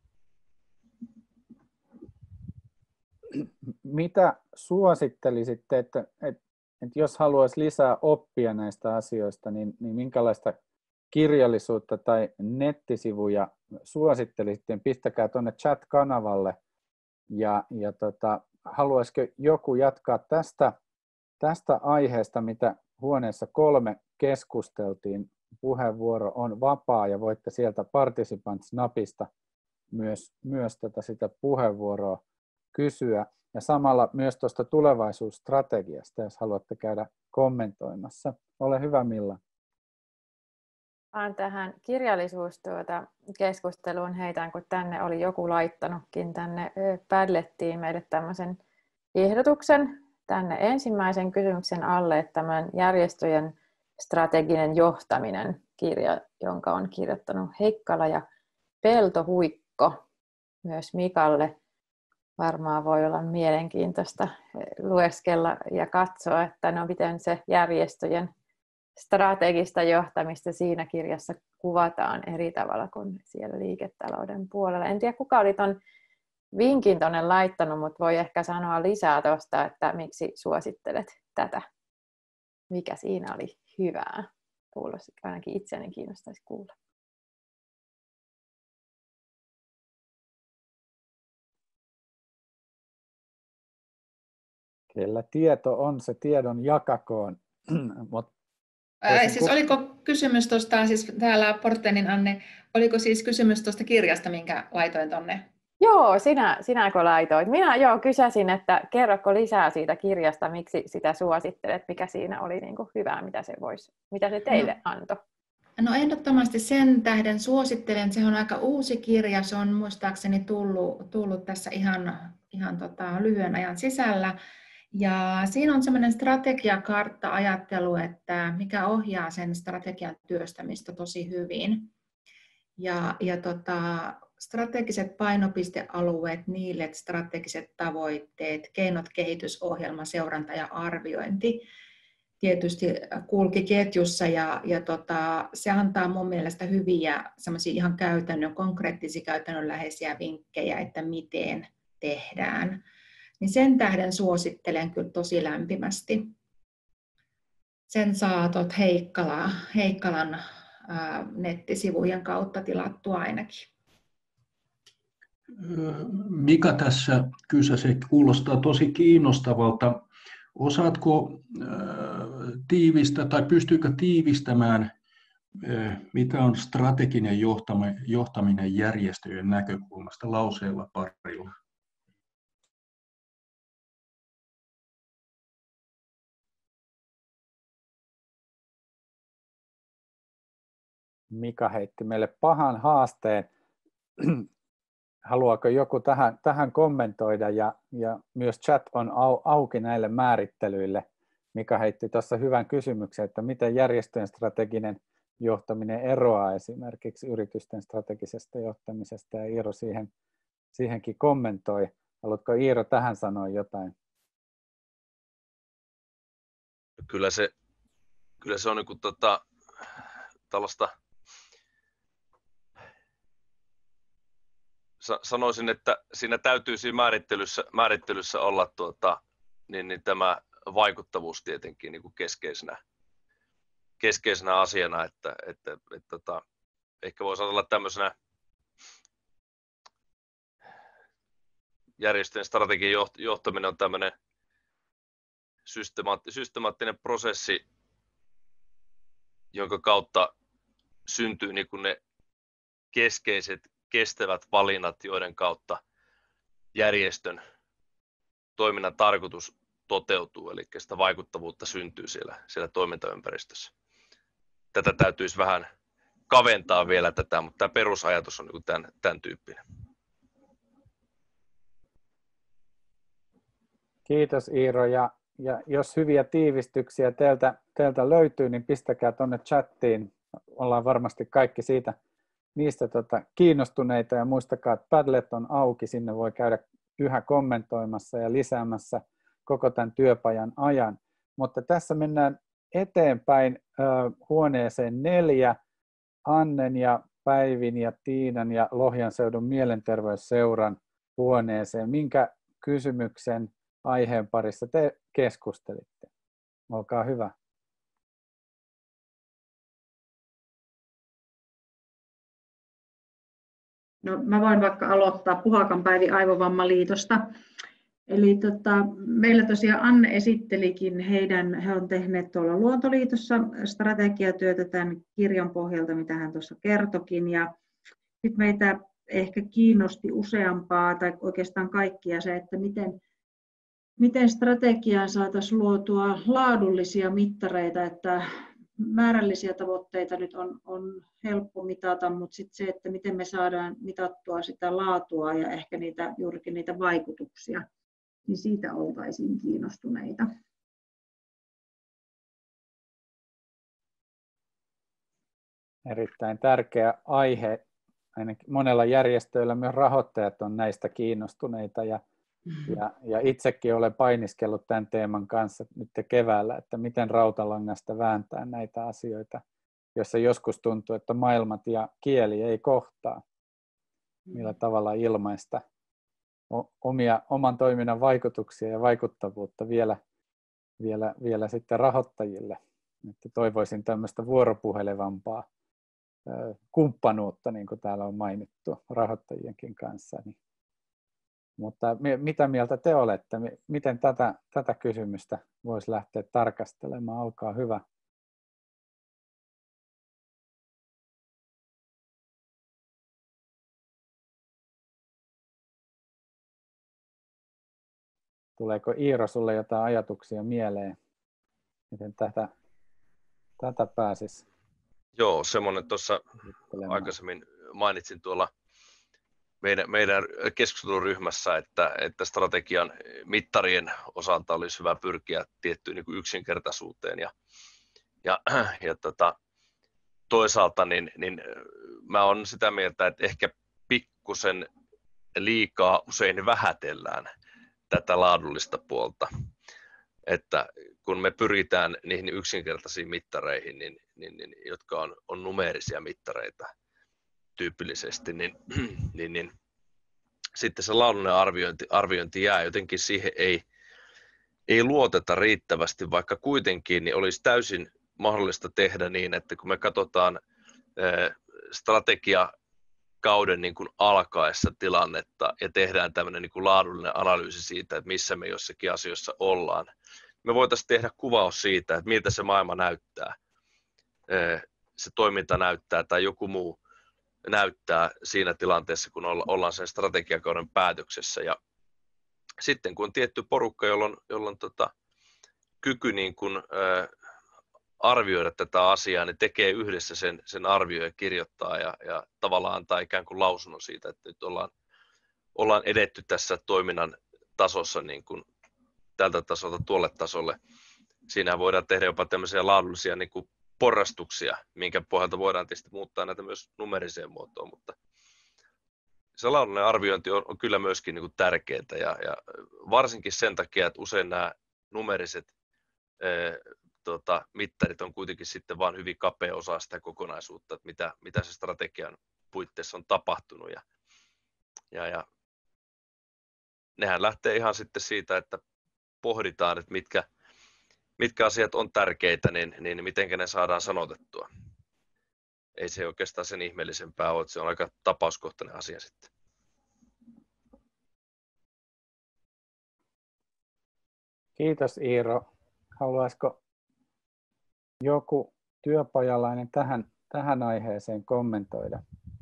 S1: Mitä suosittelisitte, että, että, että jos haluaisi lisää oppia näistä asioista, niin, niin minkälaista kirjallisuutta tai nettisivuja suosittelisitte? Pistäkää tuonne chat-kanavalle ja, ja tota, haluaisiko joku jatkaa tästä, tästä aiheesta, mitä huoneessa kolme keskusteltiin. Puheenvuoro on vapaa ja voitte sieltä Participants-napista myös, myös tätä sitä puheenvuoroa kysyä. Ja samalla myös tuosta tulevaisuusstrategiasta, jos haluatte käydä kommentoimassa. Ole hyvä, Milla.
S2: Vaan tähän kirjallisuuskeskusteluun heitän, kun tänne oli joku laittanutkin tänne Padlettiin meille tämmöisen ehdotuksen tänne ensimmäisen kysymyksen alle, että tämän järjestöjen strateginen johtaminen kirja, jonka on kirjoittanut Heikkala ja Peltohuikko myös Mikalle. Varmaan voi olla mielenkiintoista lueskella ja katsoa, että no miten se järjestöjen strategista johtamista siinä kirjassa kuvataan eri tavalla kuin siellä liiketalouden puolella. En tiedä, kuka oli ton vinkin tuonne laittanut, mutta voi ehkä sanoa lisää tuosta, että miksi suosittelet tätä. Mikä siinä oli hyvää? Kuulosti, ainakin itseäni kiinnostaisi kuulla.
S1: Kellä tieto on, se tiedon jakakoon. Mut
S10: Ää, siis oliko kysymys tuosta, siis täällä Portenin Anne, oliko siis kysymys tuosta kirjasta, minkä laitoin tuonne?
S2: Joo, sinä, sinäkö laitoit? Minä joo kysäsin, että kerroko lisää siitä kirjasta, miksi sitä suosittelet, mikä siinä oli niin kuin hyvää, mitä se, vois, mitä se teille no, antoi?
S10: No ehdottomasti sen tähden suosittelen, se on aika uusi kirja, se on muistaakseni tullut, tullut tässä ihan, ihan tota, lyhyen ajan sisällä. Ja siinä on semmoinen strategiakartta-ajattelu, että mikä ohjaa sen strategian työstämistä tosi hyvin. Ja, ja tota, strategiset painopistealueet, niille strategiset tavoitteet, keinot, kehitysohjelma, seuranta ja arviointi tietysti kulki ketjussa ja, ja tota, se antaa mun mielestä hyviä semmoisia ihan käytännön, konkreettisia käytännönläheisiä vinkkejä, että miten tehdään. Niin sen tähden suosittelen kyllä tosi lämpimästi. Sen saa tuot Heikkala, Heikkalan ää, nettisivujen kautta tilattua ainakin.
S3: Mika tässä kysäsi, kuulostaa tosi kiinnostavalta. Osaatko ää, tiivistää tai pystyykö tiivistämään, ää, mitä on strateginen johtaminen, johtaminen järjestöjen näkökulmasta lauseella parilla?
S1: Mika heitti meille pahan haasteen. Haluaako joku tähän, tähän kommentoida? Ja, ja myös chat on au, auki näille määrittelyille. Mika heitti tuossa hyvän kysymyksen, että miten järjestöjen strateginen johtaminen eroaa esimerkiksi yritysten strategisesta johtamisesta. Ja Iiro siihen, siihenkin kommentoi. Haluatko Iiro tähän sanoa jotain?
S4: Kyllä se, kyllä se on niin kuin tota, tällaista... Sanoisin, että siinä täytyy siinä määrittelyssä, määrittelyssä olla tuota, niin, niin tämä vaikuttavuus tietenkin niin kuin keskeisenä, keskeisenä asiana, että, että, että, että, että ehkä voisi ajatella tämmöisenä järjestöjen strategian johtaminen on tämmöinen systemaatti, systemaattinen prosessi, jonka kautta syntyy niin kuin ne keskeiset kestävät valinnat, joiden kautta järjestön toiminnan tarkoitus toteutuu, eli sitä vaikuttavuutta syntyy siellä, siellä toimintaympäristössä. Tätä täytyisi vähän kaventaa vielä tätä, mutta tämä perusajatus on tämän, tämän tyyppinen.
S1: Kiitos Iiro, ja ja jos hyviä tiivistyksiä teiltä, teiltä löytyy, niin pistäkää tuonne chattiin. Ollaan varmasti kaikki siitä, niistä tota, kiinnostuneita, ja muistakaa, että Padlet on auki, sinne voi käydä yhä kommentoimassa ja lisäämässä koko tämän työpajan ajan. Mutta tässä mennään eteenpäin äh, huoneeseen neljä, Annen ja Päivin ja Tiinan ja Lohjanseudun mielenterveysseuran huoneeseen. Minkä kysymyksen aiheen parissa te keskustelitte? Olkaa hyvä.
S11: No, mä voin vaikka aloittaa Puhakan Päivi Aivovammaliitosta. Eli tota, meillä tosiaan Anne esittelikin heidän, he on tehneet tuolla Luontoliitossa strategiatyötä tämän kirjan pohjalta, mitä hän tuossa kertokin. Ja sitten meitä ehkä kiinnosti useampaa tai oikeastaan kaikkia se, että miten, miten strategiaan saataisiin luotua laadullisia mittareita, että määrällisiä tavoitteita nyt on, on helppo mitata, mutta sitten se, että miten me saadaan mitattua sitä laatua ja ehkä niitä, juurikin niitä vaikutuksia, niin siitä oltaisiin kiinnostuneita.
S1: Erittäin tärkeä aihe. Ainakin monella järjestöillä myös rahoittajat on näistä kiinnostuneita, ja, ja, ja itsekin olen painiskellut tämän teeman kanssa nyt keväällä, että miten rautalangasta vääntää näitä asioita, joissa joskus tuntuu, että maailmat ja kieli ei kohtaa. Millä tavalla ilmaista omia, oman toiminnan vaikutuksia ja vaikuttavuutta vielä, vielä, vielä sitten rahoittajille. Että toivoisin tämmöistä vuoropuhelevampaa kumppanuutta, niin kuin täällä on mainittu, rahoittajienkin kanssa. Mutta mitä mieltä te olette? Miten tätä, tätä kysymystä voisi lähteä tarkastelemaan? Olkaa hyvä. Tuleeko Iiro sulle jotain ajatuksia mieleen, miten tätä, tätä pääsisi?
S4: Joo, semmoinen tuossa aikaisemmin mainitsin tuolla meidän, meidän keskusteluryhmässä, että, että strategian mittarien osalta olisi hyvä pyrkiä tiettyyn niin kuin yksinkertaisuuteen. Ja, ja, ja tota, toisaalta niin, niin mä olen sitä mieltä, että ehkä pikkusen liikaa usein vähätellään tätä laadullista puolta. Että kun me pyritään niihin yksinkertaisiin mittareihin, niin, niin, niin, jotka on, on numeerisia mittareita tyypillisesti, niin, niin, niin sitten se laadullinen arviointi, arviointi jää jotenkin siihen, ei, ei luoteta riittävästi, vaikka kuitenkin niin olisi täysin mahdollista tehdä niin, että kun me katsotaan eh, strategiakauden niin kuin alkaessa tilannetta ja tehdään tämmöinen niin kuin laadullinen analyysi siitä, että missä me jossakin asioissa ollaan, me voitaisiin tehdä kuvaus siitä, että miltä se maailma näyttää, se toiminta näyttää tai joku muu näyttää siinä tilanteessa, kun ollaan sen strategiakauden päätöksessä. Ja sitten kun on tietty porukka, jolla on, jolla on tota, kyky niin kuin, ää, arvioida tätä asiaa, niin tekee yhdessä sen, sen arvio ja kirjoittaa ja, ja tavallaan antaa ikään kuin lausunnon siitä, että nyt ollaan, ollaan edetty tässä toiminnan tasossa niin kuin tältä tasolta tuolle tasolle. Siinä voidaan tehdä jopa tämmöisiä laadullisia niin kuin porrastuksia, minkä pohjalta voidaan tietysti muuttaa näitä myös numeriseen muotoon, mutta se laadullinen arviointi on, on kyllä myöskin niin kuin tärkeää ja, ja varsinkin sen takia, että usein nämä numeriset ää, tota, mittarit on kuitenkin sitten vain hyvin kapea osa sitä kokonaisuutta, että mitä, mitä se strategian puitteissa on tapahtunut ja, ja, ja nehän lähtee ihan sitten siitä, että pohditaan, että mitkä, mitkä asiat on tärkeitä, niin, niin miten ne saadaan sanotettua. Ei se oikeastaan sen ihmeellisempää ole, että se on aika tapauskohtainen asia sitten.
S1: Kiitos Iiro. Haluaisiko joku työpajalainen tähän, tähän aiheeseen kommentoida?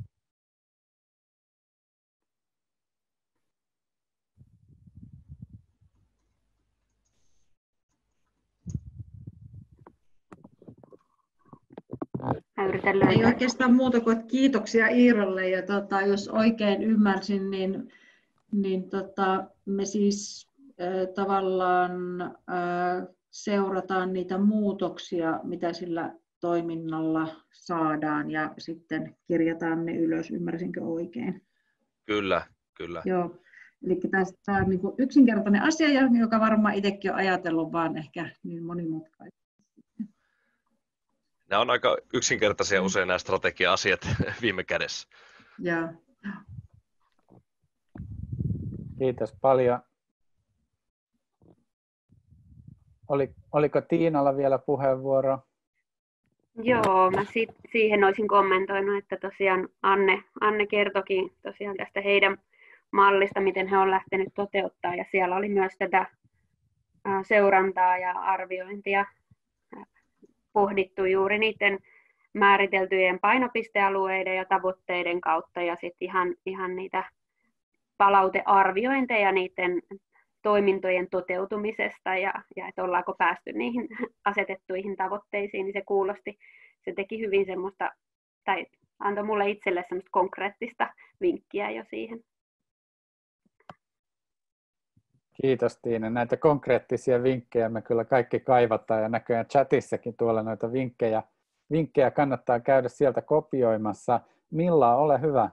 S11: Ei oikeastaan muuta kuin kiitoksia Iirolle ja tota, jos oikein ymmärsin, niin, niin tota, me siis tavallaan seurataan niitä muutoksia, mitä sillä toiminnalla saadaan ja sitten kirjataan ne ylös. Ymmärsinkö oikein?
S4: Kyllä, kyllä.
S11: Joo. Eli tämä on niin kuin yksinkertainen asia, joka varmaan itsekin on ajatellut, vaan ehkä niin monimutkainen.
S4: Nämä on aika yksinkertaisia usein nämä strategia-asiat viime kädessä.
S11: Joo.
S1: Kiitos paljon. Oli, oliko Tiinalla vielä puheenvuoro?
S12: Joo, mä sit, siihen olisin kommentoinut, että tosiaan Anne, Anne kertokin tosiaan tästä heidän mallista, miten he on lähtenyt toteuttaa, ja siellä oli myös tätä seurantaa ja arviointia pohdittu juuri niiden määriteltyjen painopistealueiden ja tavoitteiden kautta, ja sitten ihan, ihan niitä palautearviointeja niiden toimintojen toteutumisesta ja, ja että ollaanko päästy niihin asetettuihin tavoitteisiin, niin se kuulosti, se teki hyvin semmoista, tai antoi mulle itselle semmoista konkreettista vinkkiä jo siihen.
S1: Kiitos Tiina. Näitä konkreettisia vinkkejä me kyllä kaikki kaivataan ja näköjään chatissakin tuolla noita vinkkejä, vinkkejä kannattaa käydä sieltä kopioimassa. Milla, ole hyvä.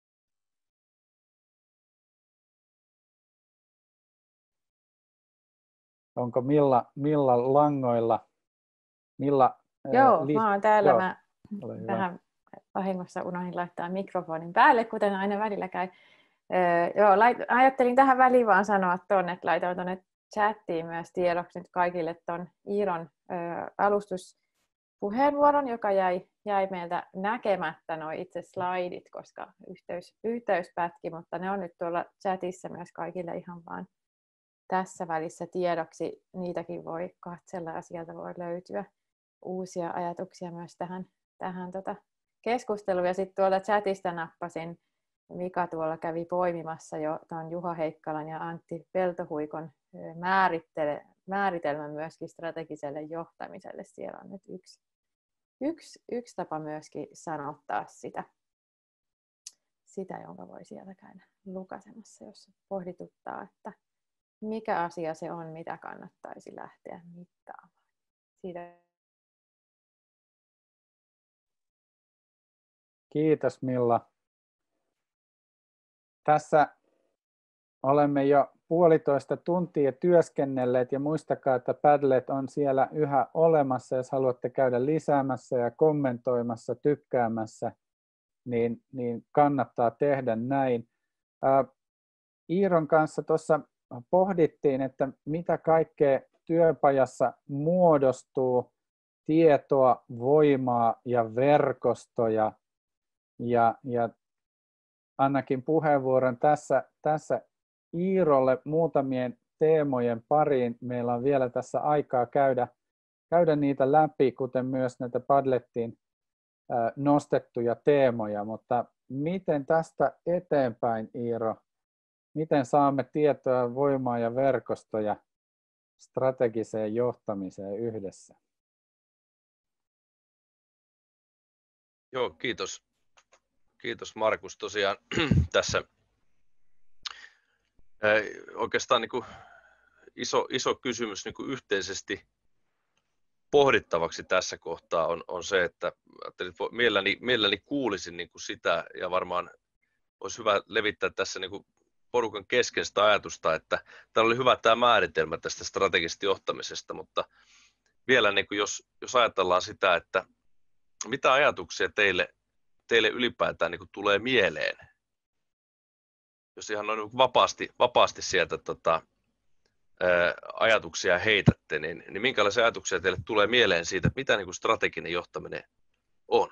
S1: Onko Milla, Milla langoilla? Milla,
S2: Joo,
S1: ää, li-
S2: mä oon täällä.
S1: Joo,
S2: Mä vähän vahingossa unohdin laittaa mikrofonin päälle, kuten aina välillä käy. Öö, joo, lait, ajattelin tähän väliin vaan sanoa tuonne, että laitoin tuonne chattiin myös tiedoksi nyt kaikille tuon Iiron öö, alustuspuheenvuoron, joka jäi, jäi meiltä näkemättä nuo itse slaidit, koska yhteys, yhteys pätki, mutta ne on nyt tuolla chatissa myös kaikille ihan vaan tässä välissä tiedoksi. Niitäkin voi katsella ja sieltä voi löytyä uusia ajatuksia myös tähän, tähän tota keskusteluun. Ja sitten tuolta chatista nappasin, Mika tuolla kävi poimimassa jo tuon Juha Heikkalan ja Antti Peltohuikon määritelmän myöskin strategiselle johtamiselle. Siellä on nyt yksi, yksi, yksi tapa myöskin sanottaa sitä, sitä, jonka voi sieltä käydä lukaisemassa, jos pohdituttaa, että mikä asia se on, mitä kannattaisi lähteä mittaamaan. Siitä.
S1: Kiitos Milla. Tässä olemme jo puolitoista tuntia työskennelleet ja muistakaa, että Padlet on siellä yhä olemassa. Jos haluatte käydä lisäämässä ja kommentoimassa, tykkäämässä, niin, niin kannattaa tehdä näin. Ää, Iiron kanssa tuossa pohdittiin, että mitä kaikkea työpajassa muodostuu, tietoa, voimaa ja verkostoja. Ja, ja annakin puheenvuoron tässä, tässä Iirolle muutamien teemojen pariin. Meillä on vielä tässä aikaa käydä, käydä niitä läpi, kuten myös näitä Padlettiin nostettuja teemoja. Mutta miten tästä eteenpäin, Iiro? Miten saamme tietoa, voimaa ja verkostoja strategiseen johtamiseen yhdessä?
S4: Joo, kiitos. Kiitos Markus. Tosiaan tässä oikeastaan niin kuin iso, iso kysymys niin kuin yhteisesti pohdittavaksi tässä kohtaa on, on se, että mielelläni, mielelläni kuulisin niin kuin sitä ja varmaan olisi hyvä levittää tässä niin kuin porukan kesken sitä ajatusta, että täällä oli hyvä tämä määritelmä tästä strategisesta johtamisesta, mutta vielä niin kuin jos, jos ajatellaan sitä, että mitä ajatuksia teille, teille ylipäätään niin kuin tulee mieleen, jos ihan noin vapaasti, vapaasti sieltä tota, ää, ajatuksia heitätte, niin, niin minkälaisia ajatuksia teille tulee mieleen siitä, että mitä niin kuin strateginen johtaminen on?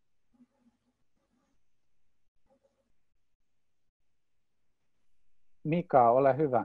S1: Mika, ole hyvä.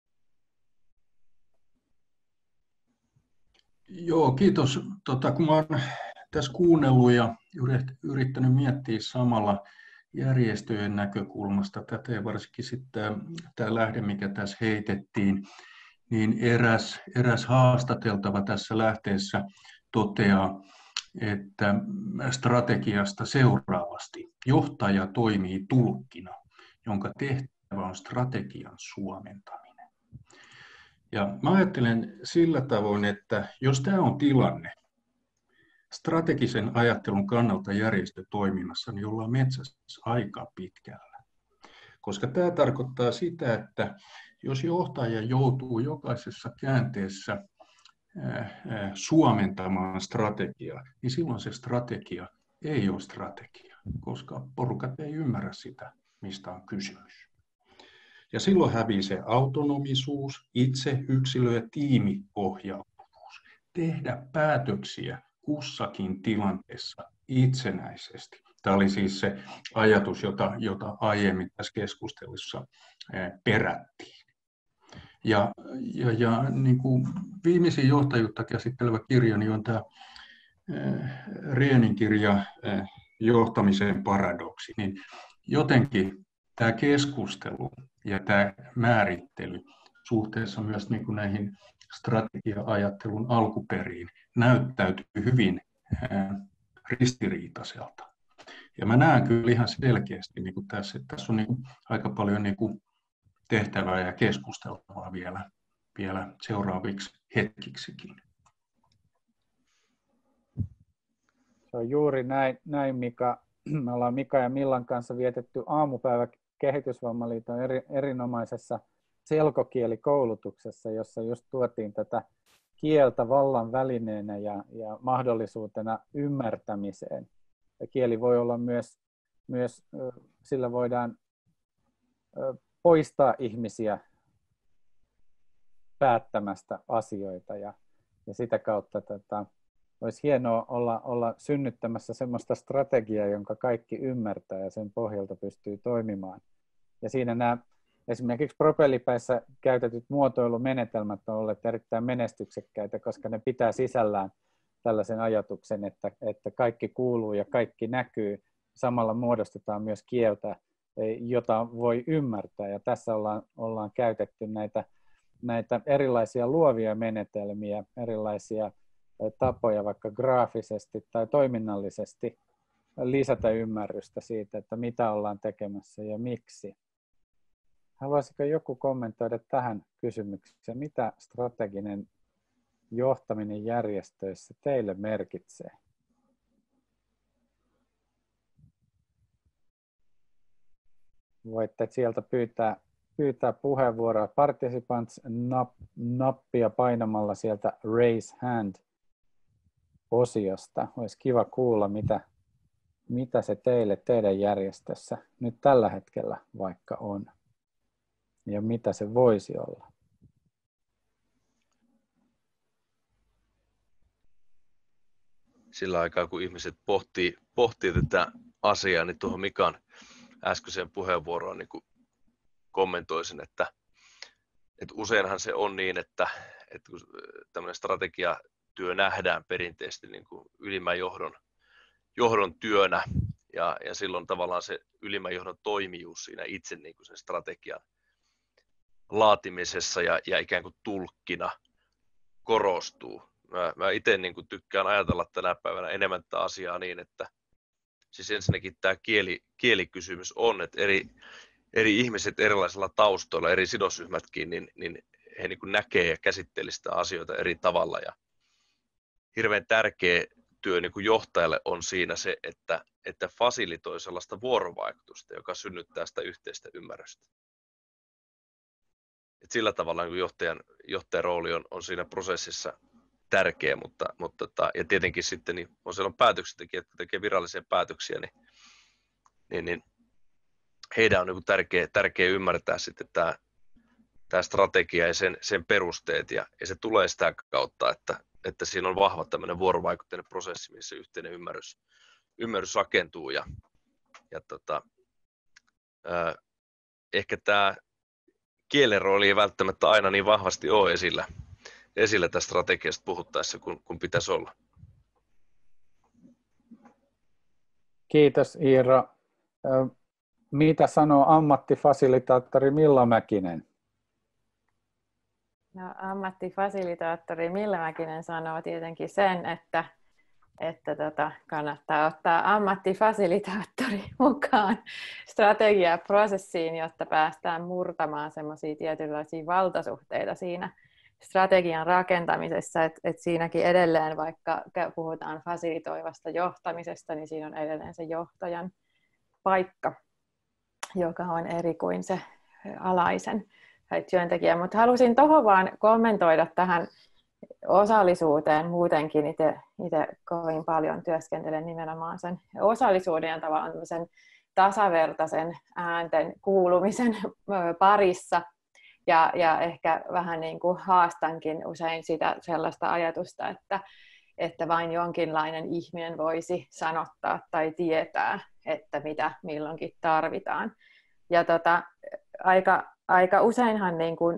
S3: Joo, kiitos. Tota, kun mä oon tässä kuunnellut ja yrittänyt miettiä samalla järjestöjen näkökulmasta tätä ja varsinkin sitten tämä lähde, mikä tässä heitettiin, niin eräs, eräs haastateltava tässä lähteessä toteaa, että strategiasta seuraavasti johtaja toimii tulkkina, jonka tehtävä on strategian suomentaminen. Ja mä ajattelen sillä tavoin, että jos tämä on tilanne strategisen ajattelun kannalta järjestötoiminnassa, niin ollaan metsässä aika pitkällä. Koska tämä tarkoittaa sitä, että jos johtaja joutuu jokaisessa käänteessä suomentamaan strategiaa, niin silloin se strategia ei ole strategia, koska porukat ei ymmärrä sitä, mistä on kysymys. Ja silloin hävii se autonomisuus, itse, yksilö- ja tiimiohjautuvuus. Tehdä päätöksiä kussakin tilanteessa itsenäisesti. Tämä oli siis se ajatus, jota, jota aiemmin tässä keskustelussa perättiin. Ja, ja, ja niin kuin viimeisin johtajuutta käsittelevä kirjani on tämä Rehnin kirja Johtamisen paradoksi. Niin jotenkin tämä keskustelu ja tämä määrittely suhteessa myös niin kuin näihin strategia-ajattelun alkuperiin näyttäytyy hyvin ristiriitaiselta. Ja mä näen kyllä ihan selkeästi niin kuin tässä, että tässä on niin kuin aika paljon niin kuin tehtävää ja keskusteltavaa vielä, vielä seuraaviksi hetkiksikin.
S1: Se on juuri näin, näin Mika. Me ollaan Mika ja Millan kanssa vietetty aamupäivä Kehitysvammaliiton eri, erinomaisessa selkokielikoulutuksessa, jossa just tuotiin tätä kieltä vallan välineenä ja, ja mahdollisuutena ymmärtämiseen. Ja kieli voi olla myös, myös sillä voidaan poistaa ihmisiä päättämästä asioita ja, ja sitä kautta tätä, olisi hienoa olla, olla synnyttämässä sellaista strategiaa, jonka kaikki ymmärtää ja sen pohjalta pystyy toimimaan. Ja siinä nämä esimerkiksi propellipäissä käytetyt muotoilumenetelmät on olleet erittäin menestyksekkäitä, koska ne pitää sisällään tällaisen ajatuksen, että, että kaikki kuuluu ja kaikki näkyy. Samalla muodostetaan myös kieltä, jota voi ymmärtää. Ja tässä ollaan, ollaan käytetty näitä, näitä erilaisia luovia menetelmiä, erilaisia tapoja vaikka graafisesti tai toiminnallisesti lisätä ymmärrystä siitä, että mitä ollaan tekemässä ja miksi. Haluaisiko joku kommentoida tähän kysymykseen, mitä strateginen johtaminen järjestöissä teille merkitsee? Voitte sieltä pyytää, pyytää puheenvuoroa Participants-nappia painamalla sieltä Raise Hand-osiosta. Olisi kiva kuulla, mitä, mitä se teille teidän järjestössä nyt tällä hetkellä vaikka on. Ja mitä se voisi olla?
S4: Sillä aikaa, kun ihmiset pohtii, pohtii tätä asiaa, niin tuohon Mikan äskeiseen puheenvuoroon niin kommentoisin, että, että useinhan se on niin, että, että kun tämmöinen strategiatyö nähdään perinteisesti niin kuin ylimmän johdon, johdon työnä, ja, ja silloin tavallaan se ylimmän johdon toimijuus siinä itse niin kuin sen strategian laatimisessa ja, ja ikään kuin tulkkina korostuu. Mä, mä itse niin kuin tykkään ajatella tänä päivänä enemmän tätä asiaa niin, että siis ensinnäkin tämä kieli, kielikysymys on, että eri, eri ihmiset erilaisilla taustoilla, eri sidosryhmätkin, niin, niin he niin kuin näkee ja käsittelee sitä asioita eri tavalla. Ja hirveän tärkeä työ niin kuin johtajalle on siinä se, että, että fasilitoi sellaista vuorovaikutusta, joka synnyttää sitä yhteistä ymmärrystä. Et sillä tavalla niin johtajan, johtajan rooli on, on siinä prosessissa tärkeä, mutta, mutta ja tietenkin sitten niin on siellä päätöksentekijät, jotka tekee virallisia päätöksiä, niin, niin, niin heidän on niin tärkeä, tärkeä ymmärtää sitten tämä, tämä strategia ja sen, sen perusteet, ja, ja se tulee sitä kautta, että, että siinä on vahva tämmöinen vuorovaikutteinen prosessi, missä yhteinen ymmärrys, ymmärrys rakentuu, ja, ja tota, ää, ehkä tämä kielen rooli ei välttämättä aina niin vahvasti ole esillä, esillä tästä strategiasta puhuttaessa, kun, kun pitäisi olla.
S1: Kiitos Iiro. Mitä sanoo ammattifasilitaattori Milla Mäkinen?
S2: No, ammattifasilitaattori Milla Mäkinen sanoo tietenkin sen, että, että tota, kannattaa ottaa ammattifasilitaattori mukaan strategiaprosessiin, jotta päästään murtamaan semmoisia tietynlaisia valtasuhteita siinä, strategian rakentamisessa, että et siinäkin edelleen, vaikka puhutaan fasilitoivasta johtamisesta, niin siinä on edelleen se johtajan paikka, joka on eri kuin se alaisen työntekijä. Mutta halusin tuohon vaan kommentoida tähän osallisuuteen muutenkin. Itse kovin paljon työskentelen nimenomaan sen osallisuuden ja tavallaan sen tasavertaisen äänten kuulumisen parissa. Ja, ja ehkä vähän niin kuin haastankin usein sitä sellaista ajatusta, että, että vain jonkinlainen ihminen voisi sanottaa tai tietää, että mitä milloinkin tarvitaan. Ja tota, aika, aika useinhan niin kuin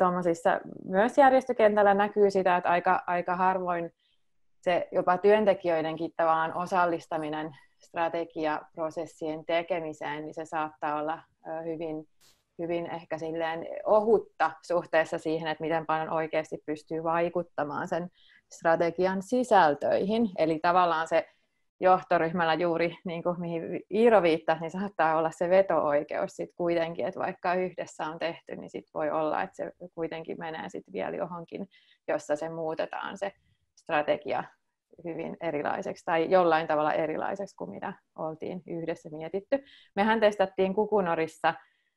S2: myös järjestökentällä näkyy sitä, että aika, aika harvoin se jopa työntekijöidenkin tavallaan osallistaminen strategiaprosessien tekemiseen, niin se saattaa olla hyvin hyvin ehkä silleen ohutta suhteessa siihen, että miten paljon oikeasti pystyy vaikuttamaan sen strategian sisältöihin. Eli tavallaan se johtoryhmällä juuri, niin kuin mihin Iiro viittasi, niin saattaa olla se veto-oikeus sitten kuitenkin, että vaikka yhdessä on tehty, niin sitten voi olla, että se kuitenkin menee sitten vielä johonkin, jossa se muutetaan se strategia hyvin erilaiseksi tai jollain tavalla erilaiseksi kuin mitä oltiin yhdessä mietitty. Mehän testattiin Kukunorissa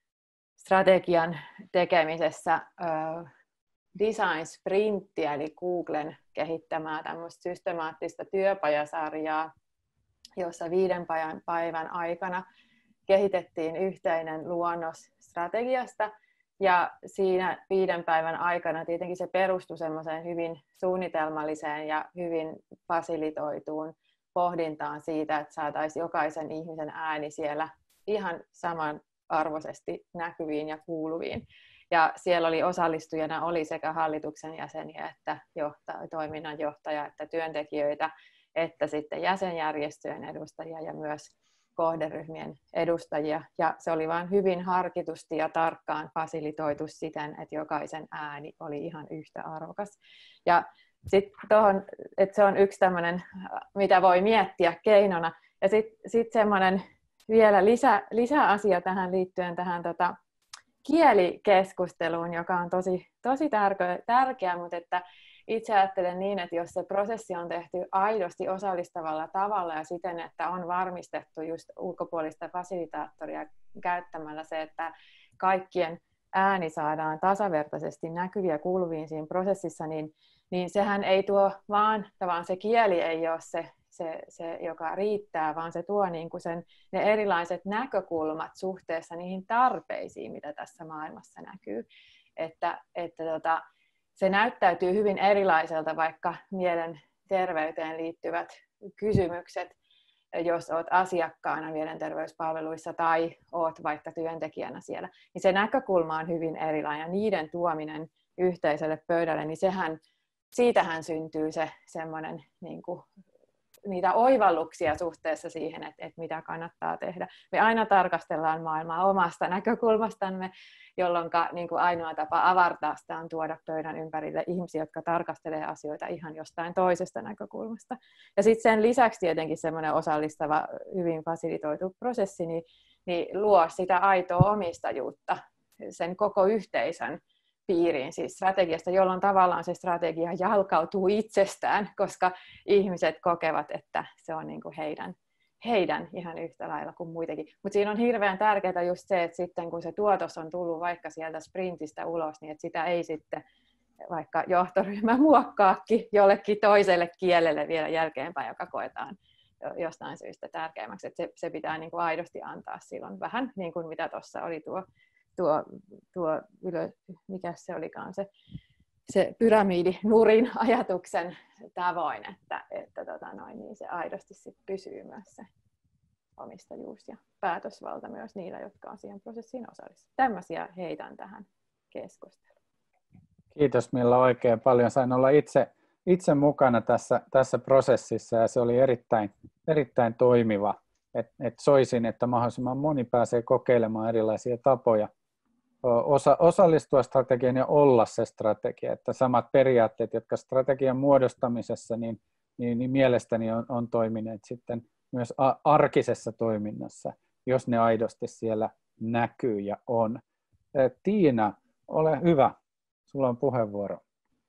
S2: strategian tekemisessä äh, design sprinttiä, eli Googlen kehittämää tämmöistä systemaattista työpajasarjaa, jossa viiden päivän aikana kehitettiin yhteinen luonnos strategiasta, ja siinä viiden päivän aikana tietenkin se perustui semmoiseen hyvin suunnitelmalliseen ja hyvin fasilitoituun pohdintaan siitä, että saataisiin jokaisen ihmisen ääni siellä ihan saman arvoisesti näkyviin ja kuuluviin. Ja siellä oli osallistujana oli sekä hallituksen jäseniä että johtaja, toiminnanjohtaja, että työntekijöitä, että sitten jäsenjärjestöjen edustajia ja myös kohderyhmien edustajia. Ja se oli vain hyvin harkitusti ja tarkkaan fasilitoitu siten, että jokaisen ääni oli ihan yhtä arvokas. Ja sitten tuohon, että se on yksi tämmöinen, mitä voi miettiä keinona. Ja sitten sit semmoinen vielä lisä, lisäasia tähän liittyen tähän tota, kielikeskusteluun, joka on tosi, tosi tärkeä, tärkeä, mutta että itse ajattelen niin, että jos se prosessi on tehty aidosti osallistavalla tavalla ja siten, että on varmistettu just ulkopuolista fasilitaattoria käyttämällä se, että kaikkien ääni saadaan tasavertaisesti näkyviä ja kuuluviin siinä prosessissa, niin, niin sehän ei tuo vaan, vaan se kieli ei ole se, se, se joka riittää, vaan se tuo niin kuin sen, ne erilaiset näkökulmat suhteessa niihin tarpeisiin, mitä tässä maailmassa näkyy. Että, että tota, se näyttäytyy hyvin erilaiselta, vaikka mielenterveyteen liittyvät kysymykset, jos olet asiakkaana mielenterveyspalveluissa tai olet vaikka työntekijänä siellä, niin se näkökulma on hyvin erilainen ja niiden tuominen yhteiselle pöydälle, niin sehän, siitähän syntyy se semmoinen niin kuin niitä oivalluksia suhteessa siihen, että, että mitä kannattaa tehdä. Me aina tarkastellaan maailmaa omasta näkökulmastamme, jolloin niin kuin ainoa tapa avartaa sitä on tuoda pöydän ympärille ihmisiä, jotka tarkastelee asioita ihan jostain toisesta näkökulmasta. Ja sitten sen lisäksi tietenkin semmoinen osallistava, hyvin fasilitoitu prosessi niin, niin luo sitä aitoa omistajuutta sen koko yhteisön piiriin, siis strategiasta, jolloin tavallaan se strategia jalkautuu itsestään, koska ihmiset kokevat, että se on niin kuin heidän, heidän ihan yhtä lailla kuin muitakin. Mutta siinä on hirveän tärkeää just se, että sitten kun se tuotos on tullut vaikka sieltä sprintistä ulos, niin että sitä ei sitten vaikka johtoryhmä muokkaakin jollekin toiselle kielelle vielä jälkeenpäin, joka koetaan jostain syystä tärkeämmäksi. Että se, se pitää niin kuin aidosti antaa silloin vähän niin kuin mitä tuossa oli tuo Tuo, tuo ylö, mikä se olikaan se, se pyramidinurin ajatuksen tavoin, että, että tota noin, niin se aidosti sit pysyy myös se omistajuus ja päätösvalta myös niillä, jotka on siihen prosessiin osallistunut. Tämmöisiä heitän tähän keskusteluun.
S1: Kiitos Milla oikein paljon. Sain olla itse, itse mukana tässä, tässä prosessissa ja se oli erittäin, erittäin toimiva. Et, et soisin, että mahdollisimman moni pääsee kokeilemaan erilaisia tapoja Osa, osallistua strategiaan ja olla se strategia, että samat periaatteet, jotka strategian muodostamisessa, niin, niin, niin mielestäni on, on toimineet sitten myös arkisessa toiminnassa, jos ne aidosti siellä näkyy ja on. Tiina, ole hyvä, sulla on puheenvuoro.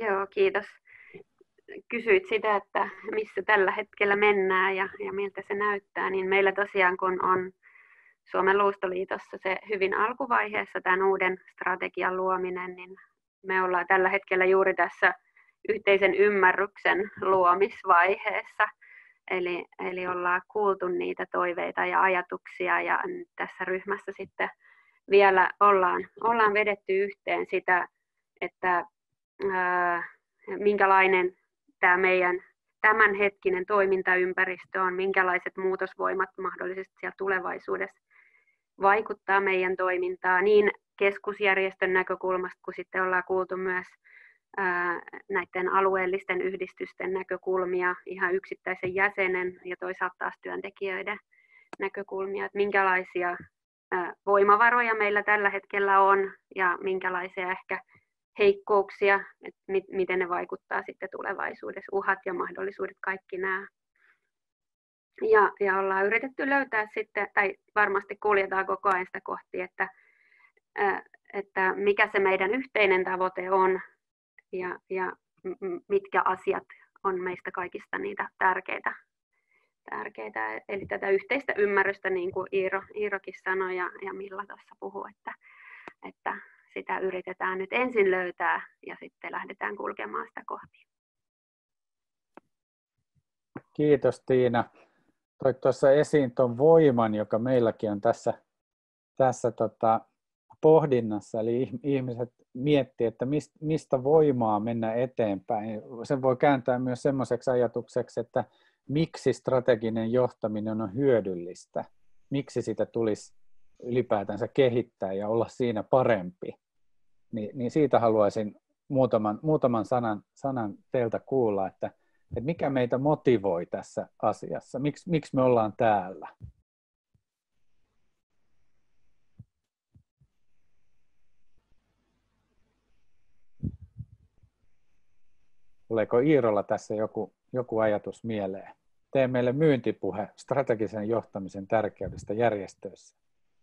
S12: Joo, kiitos. Kysyit sitä, että missä tällä hetkellä mennään ja, ja miltä se näyttää, niin meillä tosiaan kun on Suomen Luustoliitossa se hyvin alkuvaiheessa tämän uuden strategian luominen, niin me ollaan tällä hetkellä juuri tässä yhteisen ymmärryksen luomisvaiheessa. Eli, eli ollaan kuultu niitä toiveita ja ajatuksia ja tässä ryhmässä sitten vielä ollaan, ollaan vedetty yhteen sitä, että ää, minkälainen tämä meidän tämänhetkinen toimintaympäristö on, minkälaiset muutosvoimat mahdollisesti siellä tulevaisuudessa vaikuttaa meidän toimintaan niin keskusjärjestön näkökulmasta, kun sitten ollaan kuultu myös ää, näiden alueellisten yhdistysten näkökulmia, ihan yksittäisen jäsenen ja toisaalta taas työntekijöiden näkökulmia, että minkälaisia ää, voimavaroja meillä tällä hetkellä on ja minkälaisia ehkä heikkouksia, että mit, miten ne vaikuttaa sitten tulevaisuudessa, uhat ja mahdollisuudet, kaikki nämä. Ja, ja ollaan yritetty löytää sitten, tai varmasti kuljetaan koko ajan sitä kohti, että, että mikä se meidän yhteinen tavoite on ja, ja mitkä asiat on meistä kaikista niitä tärkeitä. tärkeitä. Eli tätä yhteistä ymmärrystä, niin kuin Iiro, Iirokin sanoi ja, ja Milla tuossa puhui, että, että sitä yritetään nyt ensin löytää ja sitten lähdetään kulkemaan sitä kohti.
S1: Kiitos Tiina. Toit tuossa esiin tuon voiman, joka meilläkin on tässä, tässä tota, pohdinnassa. Eli ihmiset miettii, että mistä voimaa mennä eteenpäin. Sen voi kääntää myös semmoiseksi ajatukseksi, että miksi strateginen johtaminen on hyödyllistä. Miksi sitä tulisi ylipäätänsä kehittää ja olla siinä parempi. Niin, niin siitä haluaisin muutaman, muutaman sanan, sanan teiltä kuulla, että, että mikä meitä motivoi tässä asiassa, Miks, miksi me ollaan täällä. Tuleeko Iirolla tässä joku, joku ajatus mieleen? Tee meille myyntipuhe strategisen johtamisen tärkeydestä järjestöissä.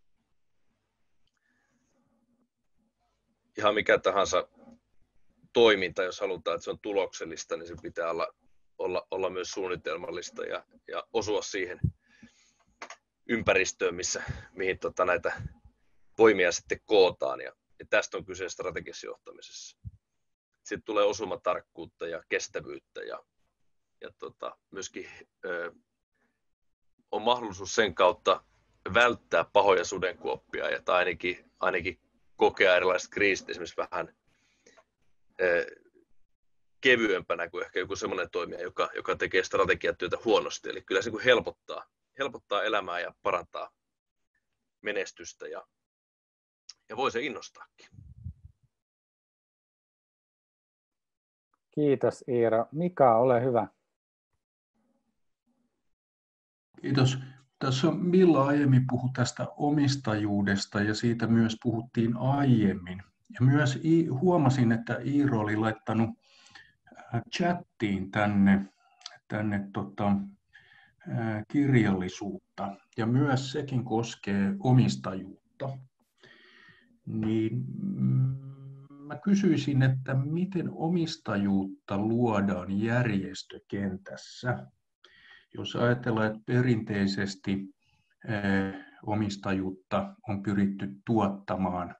S4: Ihan mikä tahansa toiminta, jos halutaan, että se on tuloksellista, niin se pitää olla, olla, olla myös suunnitelmallista ja, ja osua siihen ympäristöön, missä, mihin tota, näitä voimia sitten kootaan. Ja, ja tästä on kyse strategisessa johtamisessa. Sitten tulee osumatarkkuutta ja kestävyyttä ja, ja tota, myöskin ö, on mahdollisuus sen kautta välttää pahoja sudenkuoppia ja tai ainakin, ainakin kokea erilaiset kriisit esimerkiksi vähän ö, kevyempänä kuin ehkä joku semmoinen toimija, joka, joka tekee strategiatyötä huonosti. Eli kyllä se niin helpottaa, helpottaa elämää ja parantaa menestystä ja, ja voi se innostaakin.
S1: Kiitos Iiro. Mika, ole hyvä.
S3: Kiitos. Tässä on Milla aiemmin puhui tästä omistajuudesta ja siitä myös puhuttiin aiemmin. Ja myös huomasin, että Iiro oli laittanut chattiin tänne, tänne tota, kirjallisuutta ja myös sekin koskee omistajuutta. Niin, mä kysyisin, että miten omistajuutta luodaan järjestökentässä? Jos ajatellaan, että perinteisesti omistajuutta on pyritty tuottamaan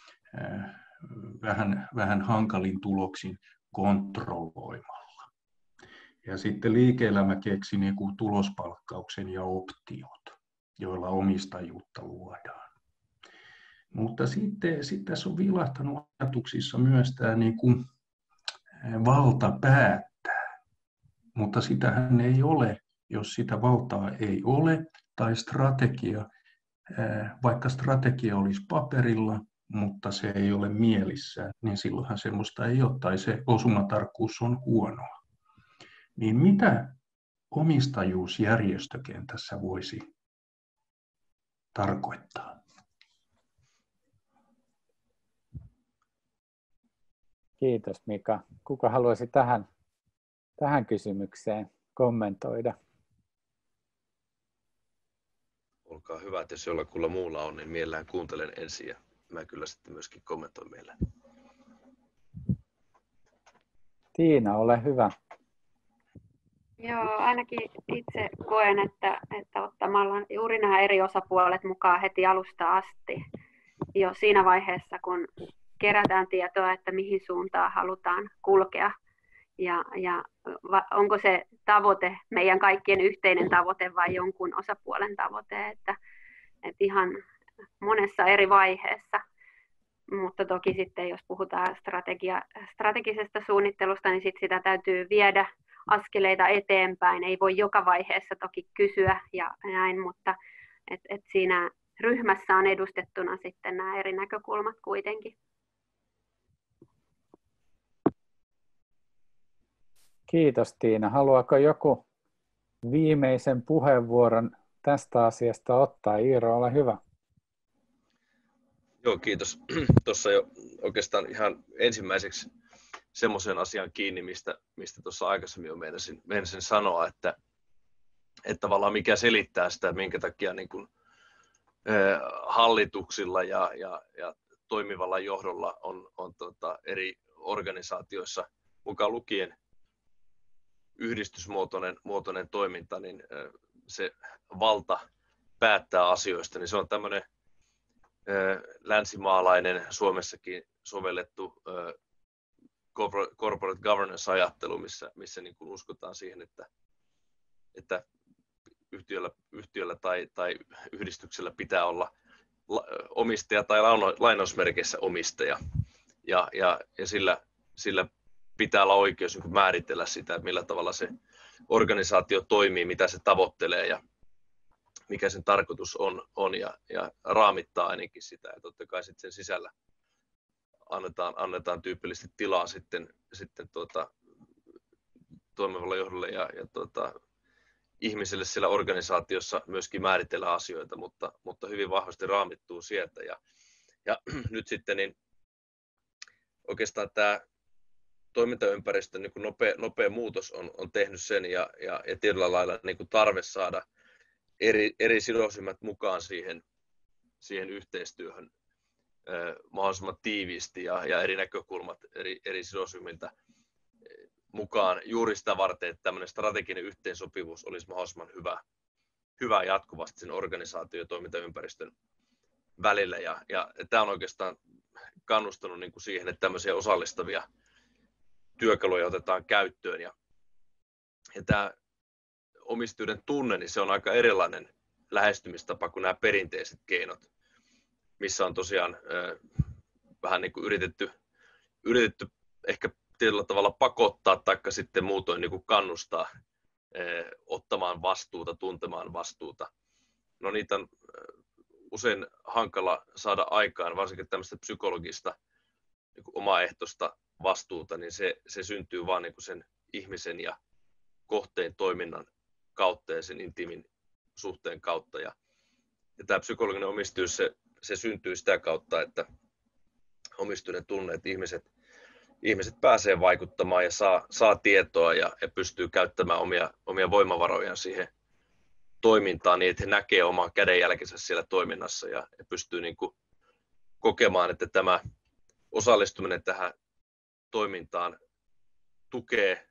S3: vähän, vähän hankalin tuloksin kontrolloimalla. Ja sitten liike-elämä keksi niin kuin tulospalkkauksen ja optiot, joilla omistajuutta luodaan. Mutta sitten, sitten tässä on vilahtanut ajatuksissa myös tämä niin kuin valta päättää, mutta sitähän ei ole, jos sitä valtaa ei ole, tai strategia, vaikka strategia olisi paperilla, mutta se ei ole mielissään, niin silloinhan semmoista ei ole, tai se osumatarkkuus on huonoa. Niin mitä omistajuus järjestökentässä voisi tarkoittaa?
S1: Kiitos Mika. Kuka haluaisi tähän, tähän kysymykseen kommentoida?
S4: Olkaa hyvä, että jos jollakulla muulla on, niin mielellään kuuntelen ensin ja mä kyllä sitten myöskin kommentoin mielelläni.
S1: Tiina, ole hyvä.
S12: Joo, ainakin itse koen, että, että ottamalla juuri nämä eri osapuolet mukaan heti alusta asti, jo siinä vaiheessa, kun kerätään tietoa, että mihin suuntaan halutaan kulkea ja, ja onko se tavoite meidän kaikkien yhteinen tavoite vai jonkun osapuolen tavoite, että, että ihan monessa eri vaiheessa. Mutta toki sitten, jos puhutaan strategia, strategisesta suunnittelusta, niin sit sitä täytyy viedä askeleita eteenpäin. Ei voi joka vaiheessa toki kysyä ja näin, mutta et, et siinä ryhmässä on edustettuna sitten nämä eri näkökulmat kuitenkin.
S1: Kiitos Tiina. Haluaako joku viimeisen puheenvuoron tästä asiasta ottaa? Iiro, ole hyvä.
S4: Joo, kiitos. Tuossa jo oikeastaan ihan ensimmäiseksi semmoisen asian kiinni, mistä, mistä tuossa aikaisemmin jo meinasin, meinasin sanoa, että, että tavallaan mikä selittää sitä, minkä takia niin kuin, eh, hallituksilla ja, ja, ja toimivalla johdolla on, on tota, eri organisaatioissa mukaan lukien yhdistysmuotoinen muotoinen toiminta, niin eh, se valta päättää asioista, niin se on tämmöinen länsimaalainen, Suomessakin sovellettu corporate governance-ajattelu, missä, missä niin kuin uskotaan siihen, että, että yhtiöllä, yhtiöllä tai, tai yhdistyksellä pitää olla omistaja tai lainausmerkeissä omistaja. Ja, ja, ja sillä, sillä pitää olla oikeus niin kuin määritellä sitä, millä tavalla se organisaatio toimii, mitä se tavoittelee ja mikä sen tarkoitus on, on ja, ja raamittaa ainakin sitä. Ja totta kai sitten sen sisällä annetaan, annetaan tyypillisesti tilaa sitten, sitten tuota, toimivalle johdolle ja, ja tuota, ihmisille siellä organisaatiossa myöskin määritellä asioita, mutta, mutta hyvin vahvasti raamittuu sieltä. Ja, ja nyt sitten niin oikeastaan tämä toimintaympäristön niin kuin nopea, nopea muutos on, on tehnyt sen ja, ja, ja tietyllä lailla niin kuin tarve saada eri, eri sidosryhmät mukaan siihen, siihen yhteistyöhön eh, mahdollisimman tiiviisti ja, ja eri näkökulmat eri, eri sidosryhmiltä mukaan juuri sitä varten, että tämmöinen strateginen yhteensopivuus olisi mahdollisimman hyvä, hyvä jatkuvasti sen organisaatio- ja toimintaympäristön välillä. Ja, ja tämä on oikeastaan kannustanut niin kuin siihen, että tämmöisiä osallistavia työkaluja otetaan käyttöön. Ja, ja tämä omistajuuden tunne, niin se on aika erilainen lähestymistapa kuin nämä perinteiset keinot, missä on tosiaan äh, vähän niin kuin yritetty, yritetty ehkä tietyllä tavalla pakottaa tai sitten muutoin niin kuin kannustaa eh, ottamaan vastuuta, tuntemaan vastuuta. No niitä on eh, usein hankala saada aikaan, varsinkin tämmöistä psykologista niin kuin omaehtoista vastuuta, niin se, se syntyy vaan niin kuin sen ihmisen ja kohteen toiminnan kautta ja sen intiimin suhteen kautta. Ja, ja tämä psykologinen omistajuus, se, se syntyy sitä kautta, että omistajuuden tunne, että ihmiset Ihmiset pääsee vaikuttamaan ja saa, saa tietoa ja, ja pystyy käyttämään omia, omia voimavarojaan siihen toimintaan niin, että he näkee oman kädenjälkensä siellä toiminnassa ja, ja pystyy niin kuin kokemaan, että tämä osallistuminen tähän toimintaan tukee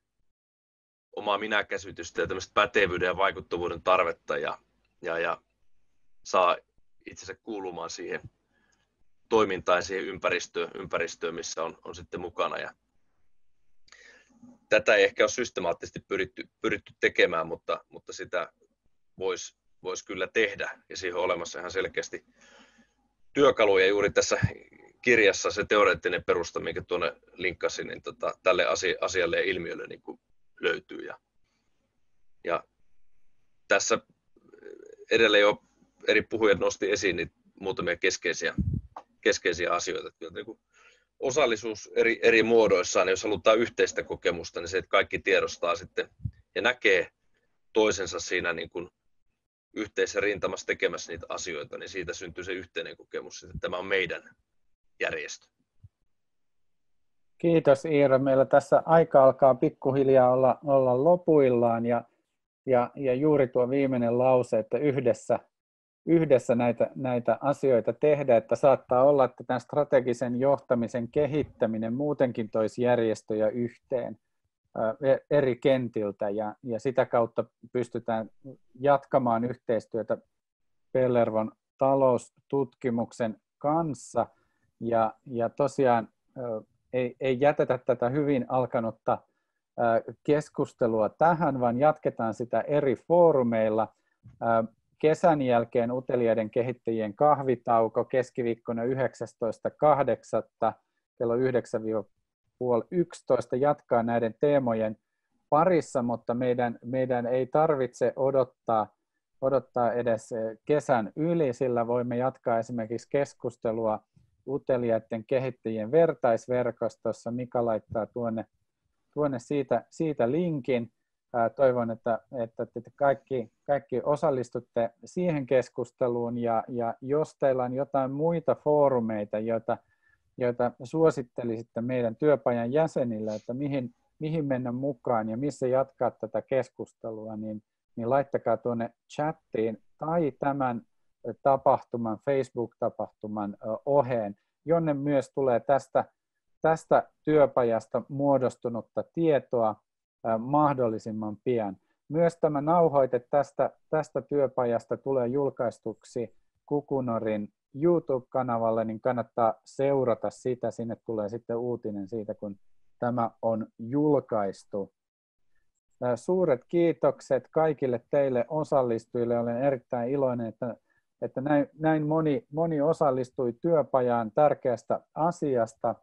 S4: omaa minäkäsitystä ja tämmöistä pätevyyden ja vaikuttavuuden tarvetta ja, ja, ja saa itsensä kuulumaan siihen toimintaan ja siihen ympäristöön, ympäristöön missä on, on sitten mukana. Ja tätä ei ehkä ole systemaattisesti pyritty, pyritty tekemään, mutta, mutta sitä voisi vois kyllä tehdä. Ja siihen on olemassa ihan selkeästi työkaluja juuri tässä kirjassa, se teoreettinen perusta, minkä tuonne linkkasin, niin tota, tälle asialle ja ilmiölle niin kuin löytyy. Ja, ja tässä edelleen jo eri puhujat nosti esiin niin muutamia keskeisiä keskeisiä asioita. Niin kuin osallisuus eri, eri muodoissaan, jos halutaan yhteistä kokemusta, niin se, että kaikki tiedostaa sitten ja näkee toisensa siinä niin kuin yhteisessä rintamassa tekemässä niitä asioita, niin siitä syntyy se yhteinen kokemus, että tämä on meidän järjestö.
S1: Kiitos Iiro. Meillä tässä aika alkaa pikkuhiljaa olla, olla lopuillaan ja, ja, ja juuri tuo viimeinen lause, että yhdessä yhdessä näitä, näitä asioita tehdä, että saattaa olla, että tämän strategisen johtamisen kehittäminen muutenkin toisi järjestöjä yhteen. eri kentiltä ja, ja sitä kautta pystytään jatkamaan yhteistyötä Pellervon taloustutkimuksen kanssa ja, ja tosiaan ei, ei jätetä tätä hyvin alkanutta keskustelua tähän, vaan jatketaan sitä eri foorumeilla. Kesän jälkeen uteliaiden kehittäjien kahvitauko keskiviikkona yhdeksästoista kahdeksatta kello yhdeksän yksitoista jatkaa näiden teemojen parissa, mutta meidän, meidän ei tarvitse odottaa, odottaa edes kesän yli, sillä voimme jatkaa esimerkiksi keskustelua uteliaiden kehittäjien vertaisverkostossa. Mika laittaa tuonne, tuonne siitä, siitä linkin. Toivon, että, että te kaikki, kaikki osallistutte siihen keskusteluun ja, ja jos teillä on jotain muita foorumeita, joita, joita suosittelisitte meidän työpajan jäsenille, että mihin, mihin mennä mukaan ja missä jatkaa tätä keskustelua, niin, niin laittakaa tuonne chattiin tai tämän tapahtuman, Facebook-tapahtuman oheen, jonne myös tulee tästä, tästä työpajasta muodostunutta tietoa mahdollisimman pian. Myös tämä nauhoite tästä, tästä työpajasta tulee julkaistuksi Kukunorin YouTube-kanavalle, niin kannattaa seurata sitä. Sinne tulee sitten uutinen siitä, kun tämä on julkaistu. Suuret kiitokset kaikille teille osallistujille. Olen erittäin iloinen, että, että näin, näin moni, moni osallistui työpajaan tärkeästä asiasta.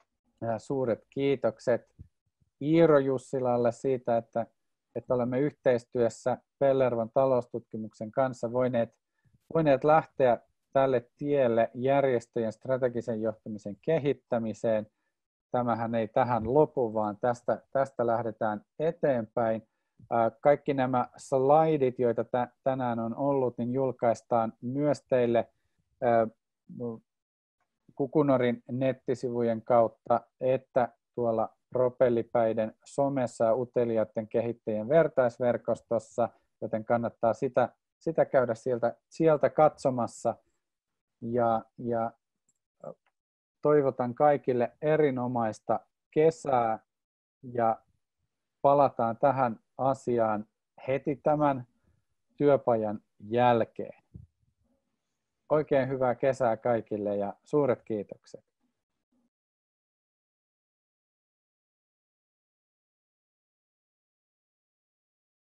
S1: Suuret kiitokset Iiro Jussilalle siitä, että, että olemme yhteistyössä Pellervon taloustutkimuksen kanssa voineet, voineet lähteä tälle tielle järjestöjen strategisen johtamisen kehittämiseen. Tämähän ei tähän lopu, vaan tästä, tästä lähdetään eteenpäin. Kaikki nämä slaidit, joita tänään on ollut, niin julkaistaan myös teille Kukunorin nettisivujen kautta, että tuolla Propellipäiden somessa ja uteliaiden kehittäjien vertaisverkostossa, joten kannattaa sitä, sitä käydä sieltä, sieltä katsomassa. Ja, ja toivotan kaikille erinomaista kesää ja palataan tähän asiaan heti tämän työpajan jälkeen. Oikein hyvää kesää kaikille ja suuret kiitokset.